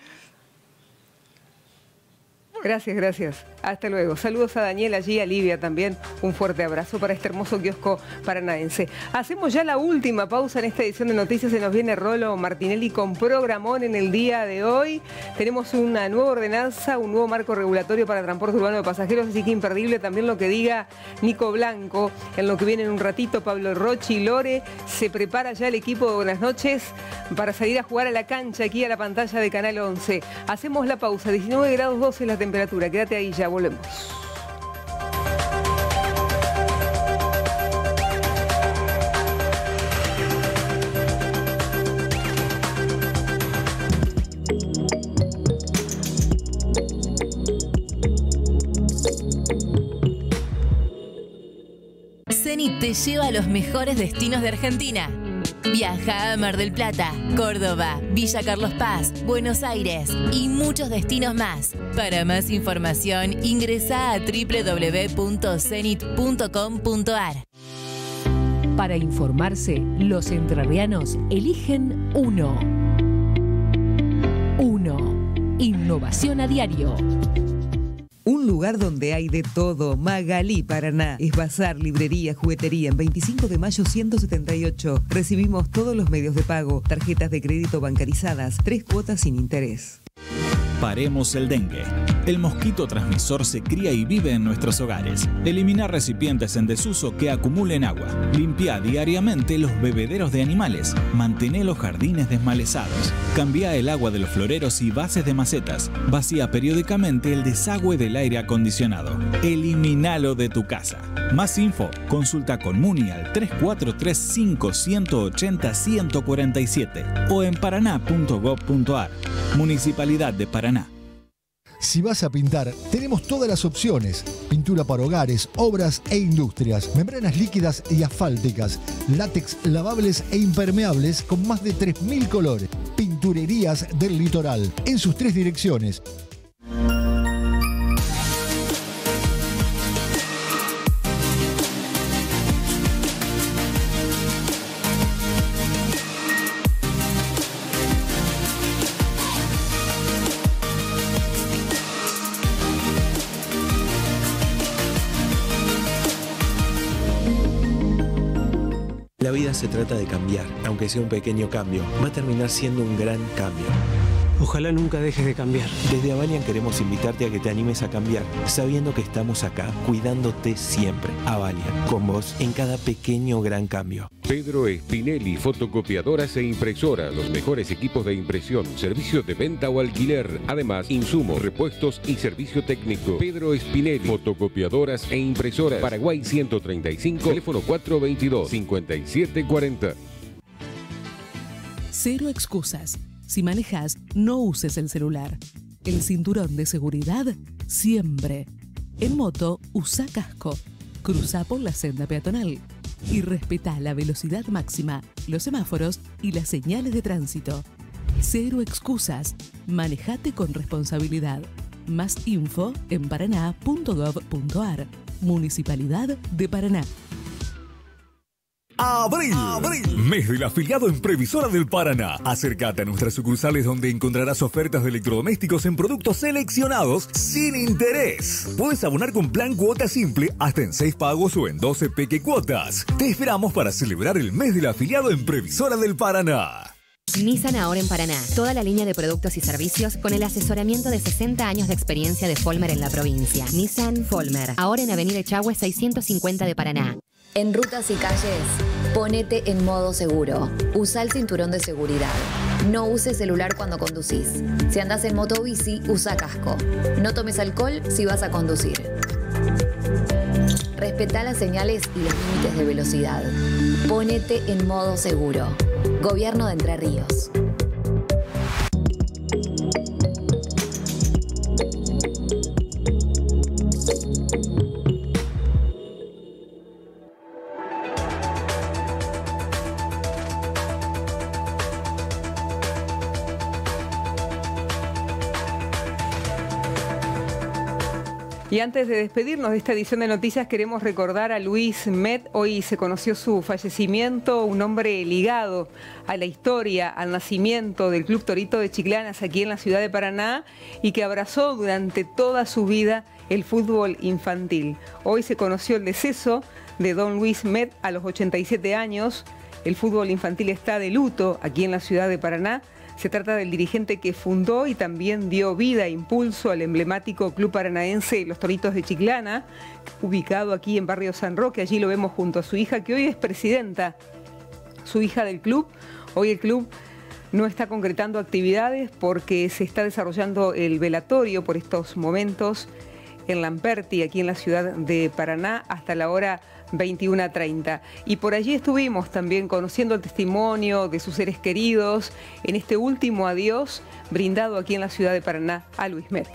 Gracias. Hasta luego. Saludos a Daniel allí, a Livia también. Un fuerte abrazo para este hermoso kiosco paranaense. Hacemos ya la última pausa en esta edición de Noticias. Se nos viene Rolo Martinelli con programón en el día de hoy. Tenemos una nueva ordenanza, un nuevo marco regulatorio para transporte urbano de pasajeros, así que imperdible también lo que diga Nico Blanco. En lo que viene en un ratito, Pablo Rochi y Lore. Se prepara ya el equipo de Buenas Noches para salir a jugar a la cancha aquí a la pantalla de Canal 11. Hacemos la pausa. 19 grados 12 la temperatura. Quédate ahí, ya volvemos. Zenit te lleva a los mejores destinos de Argentina. Viaja a Mar del Plata, Córdoba, Villa Carlos Paz, Buenos Aires y muchos destinos más. Para más información, ingresa a www.cenit.com.ar. Para informarse, los entrerrianos eligen uno. Innovación a diario. Un lugar donde hay de todo. Magalí, Paraná. Es bazar, librería, juguetería. En 25 de mayo 178. Recibimos todos los medios de pago. Tarjetas de crédito bancarizadas. 3 cuotas sin interés. Paremos el dengue. El mosquito transmisor se cría y vive en nuestros hogares. Elimina recipientes en desuso que acumulen agua. Limpia diariamente los bebederos de animales. Mantén los jardines desmalezados. Cambia el agua de los floreros y bases de macetas. Vacía periódicamente el desagüe del aire acondicionado. Eliminalo de tu casa. Más info, consulta con Muni al 3435 180 147 o en paraná.gov.ar. Municipalidad de Paraná. Si vas a pintar, tenemos todas las opciones. Pintura para hogares, obras e industrias. Membranas líquidas y asfálticas. Látex lavables e impermeables con más de 3.000 colores. Pinturerías del Litoral. En sus 3 direcciones. La vida se trata de cambiar, aunque sea un pequeño cambio, va a terminar siendo un gran cambio. Ojalá nunca dejes de cambiar. Desde Avalian queremos invitarte a que te animes a cambiar, sabiendo que estamos acá, cuidándote siempre. Avalian, con vos en cada pequeño gran cambio. Pedro Spinelli, fotocopiadoras e impresoras, los mejores equipos de impresión, servicios de venta o alquiler, además insumos, repuestos y servicio técnico. Pedro Spinelli, fotocopiadoras e impresoras, Paraguay 135, teléfono 422-5740. Cero excusas. Si manejas, no uses el celular. El cinturón de seguridad, siempre. En moto, usa casco. Cruza por la senda peatonal. Y respeta la velocidad máxima, los semáforos y las señales de tránsito. Cero excusas. Manejate con responsabilidad. Más info en paraná.gov.ar. Municipalidad de Paraná. Abril, mes del afiliado en Previsora del Paraná. Acércate a nuestras sucursales donde encontrarás ofertas de electrodomésticos en productos seleccionados sin interés. Puedes abonar con plan cuota simple hasta en 6 pagos o en 12 peque cuotas. Te esperamos para celebrar el mes del afiliado en Previsora del Paraná. Nissan ahora en Paraná. Toda la línea de productos y servicios con el asesoramiento de 60 años de experiencia de Folmer en la provincia. Nissan Folmer. Ahora en Avenida Echagüe 650 de Paraná. En rutas y calles, ponete en modo seguro. Usa el cinturón de seguridad. No uses celular cuando conducís. Si andás en moto o bici, usa casco. No tomes alcohol si vas a conducir. Respetá las señales y los límites de velocidad. Ponete en modo seguro. Gobierno de Entre Ríos. Y antes de despedirnos de esta edición de noticias, queremos recordar a Luis Met. Hoy se conoció su fallecimiento, un hombre ligado a la historia, al nacimiento del Club Torito de Chiclanas aquí en la ciudad de Paraná y que abrazó durante toda su vida el fútbol infantil. Hoy se conoció el deceso de don Luis Met a los 87 años. El fútbol infantil está de luto aquí en la ciudad de Paraná. Se trata del dirigente que fundó y también dio vida e impulso al emblemático club paranaense Los Toritos de Chiclana, ubicado aquí en Barrio San Roque. Allí lo vemos junto a su hija, que hoy es presidenta, su hija del club. Hoy el club no está concretando actividades porque se está desarrollando el velatorio por estos momentos en Lamperti, aquí en la ciudad de Paraná, hasta la hora 21:30. Y por allí estuvimos también conociendo el testimonio de sus seres queridos en este último adiós brindado aquí en la ciudad de Paraná a Luis Met.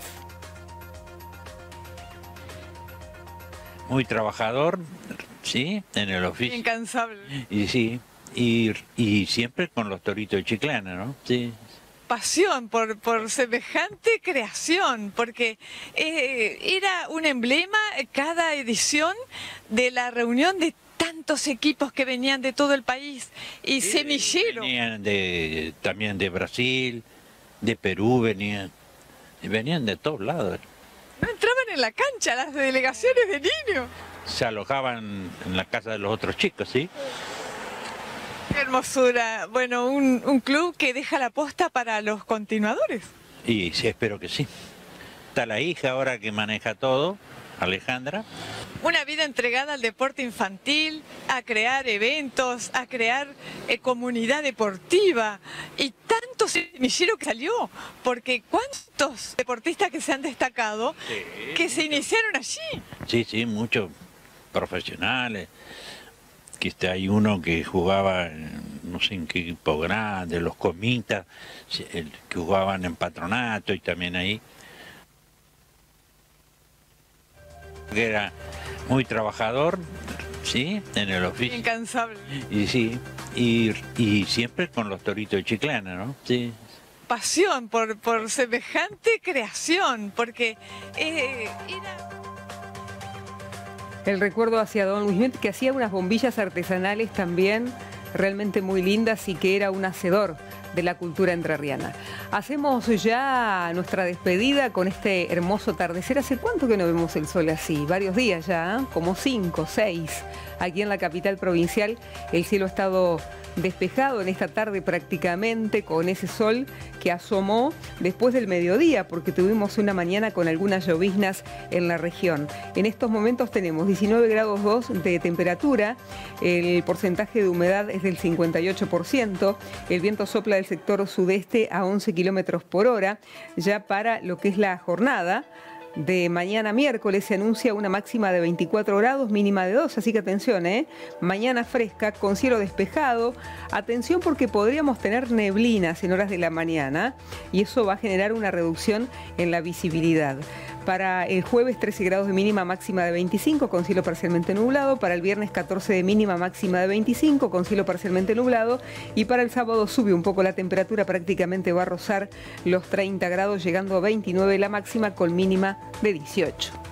Muy trabajador, sí, en el oficio. Incansable. Y sí, Y siempre con los toritos de Chiclana, ¿no? Sí. Pasión por semejante creación, porque era un emblema cada edición de la reunión de tantos equipos que venían de todo el país y semillero. Venían también de Brasil, de Perú venían de todos lados. No entraban en la cancha las delegaciones de niños. Se alojaban en la casa de los otros chicos, ¿sí? Qué hermosura. Bueno, un club que deja la posta para los continuadores. Y sí, espero que sí. Está la hija ahora que maneja todo, Alejandra. Una vida entregada al deporte infantil, a crear eventos, a crear comunidad deportiva y tanto semillero que salió, porque cuántos deportistas que se han destacado que se iniciaron allí. Sí, muchos profesionales. Que hay uno que jugaba, no sé en qué equipo grande, los Comitas, que jugaban en Patronato y también ahí. Que era muy trabajador, ¿sí? En el oficio. Incansable. Y sí, y siempre con los toritos de Chiclana, ¿no? Sí. Pasión por semejante creación, porque era... El recuerdo hacia don Luis Miguel, que hacía unas bombillas artesanales también realmente muy lindas y que era un hacedor de la cultura entrerriana. Hacemos ya nuestra despedida con este hermoso atardecer. ¿Hace cuánto que no vemos el sol así? Varios días ya, ¿eh? Como 5, 6. Aquí en la capital provincial el cielo ha estado despejado en esta tarde prácticamente, con ese sol que asomó después del mediodía, porque tuvimos una mañana con algunas lloviznas en la región. En estos momentos tenemos 19 grados 2 de temperatura, el porcentaje de humedad es del 58%, el viento sopla del sector sudeste a 11 kilómetros por hora. Ya para lo que es la jornada de mañana miércoles se anuncia una máxima de 24 grados, mínima de 2, así que atención, mañana fresca, con cielo despejado. Atención porque podríamos tener neblinas en horas de la mañana y eso va a generar una reducción en la visibilidad. Para el jueves 13 grados de mínima, máxima de 25 con cielo parcialmente nublado. Para el viernes 14 de mínima, máxima de 25 con cielo parcialmente nublado. Y para el sábado sube un poco la temperatura, prácticamente va a rozar los 30 grados, llegando a 29 la máxima con mínima de 18.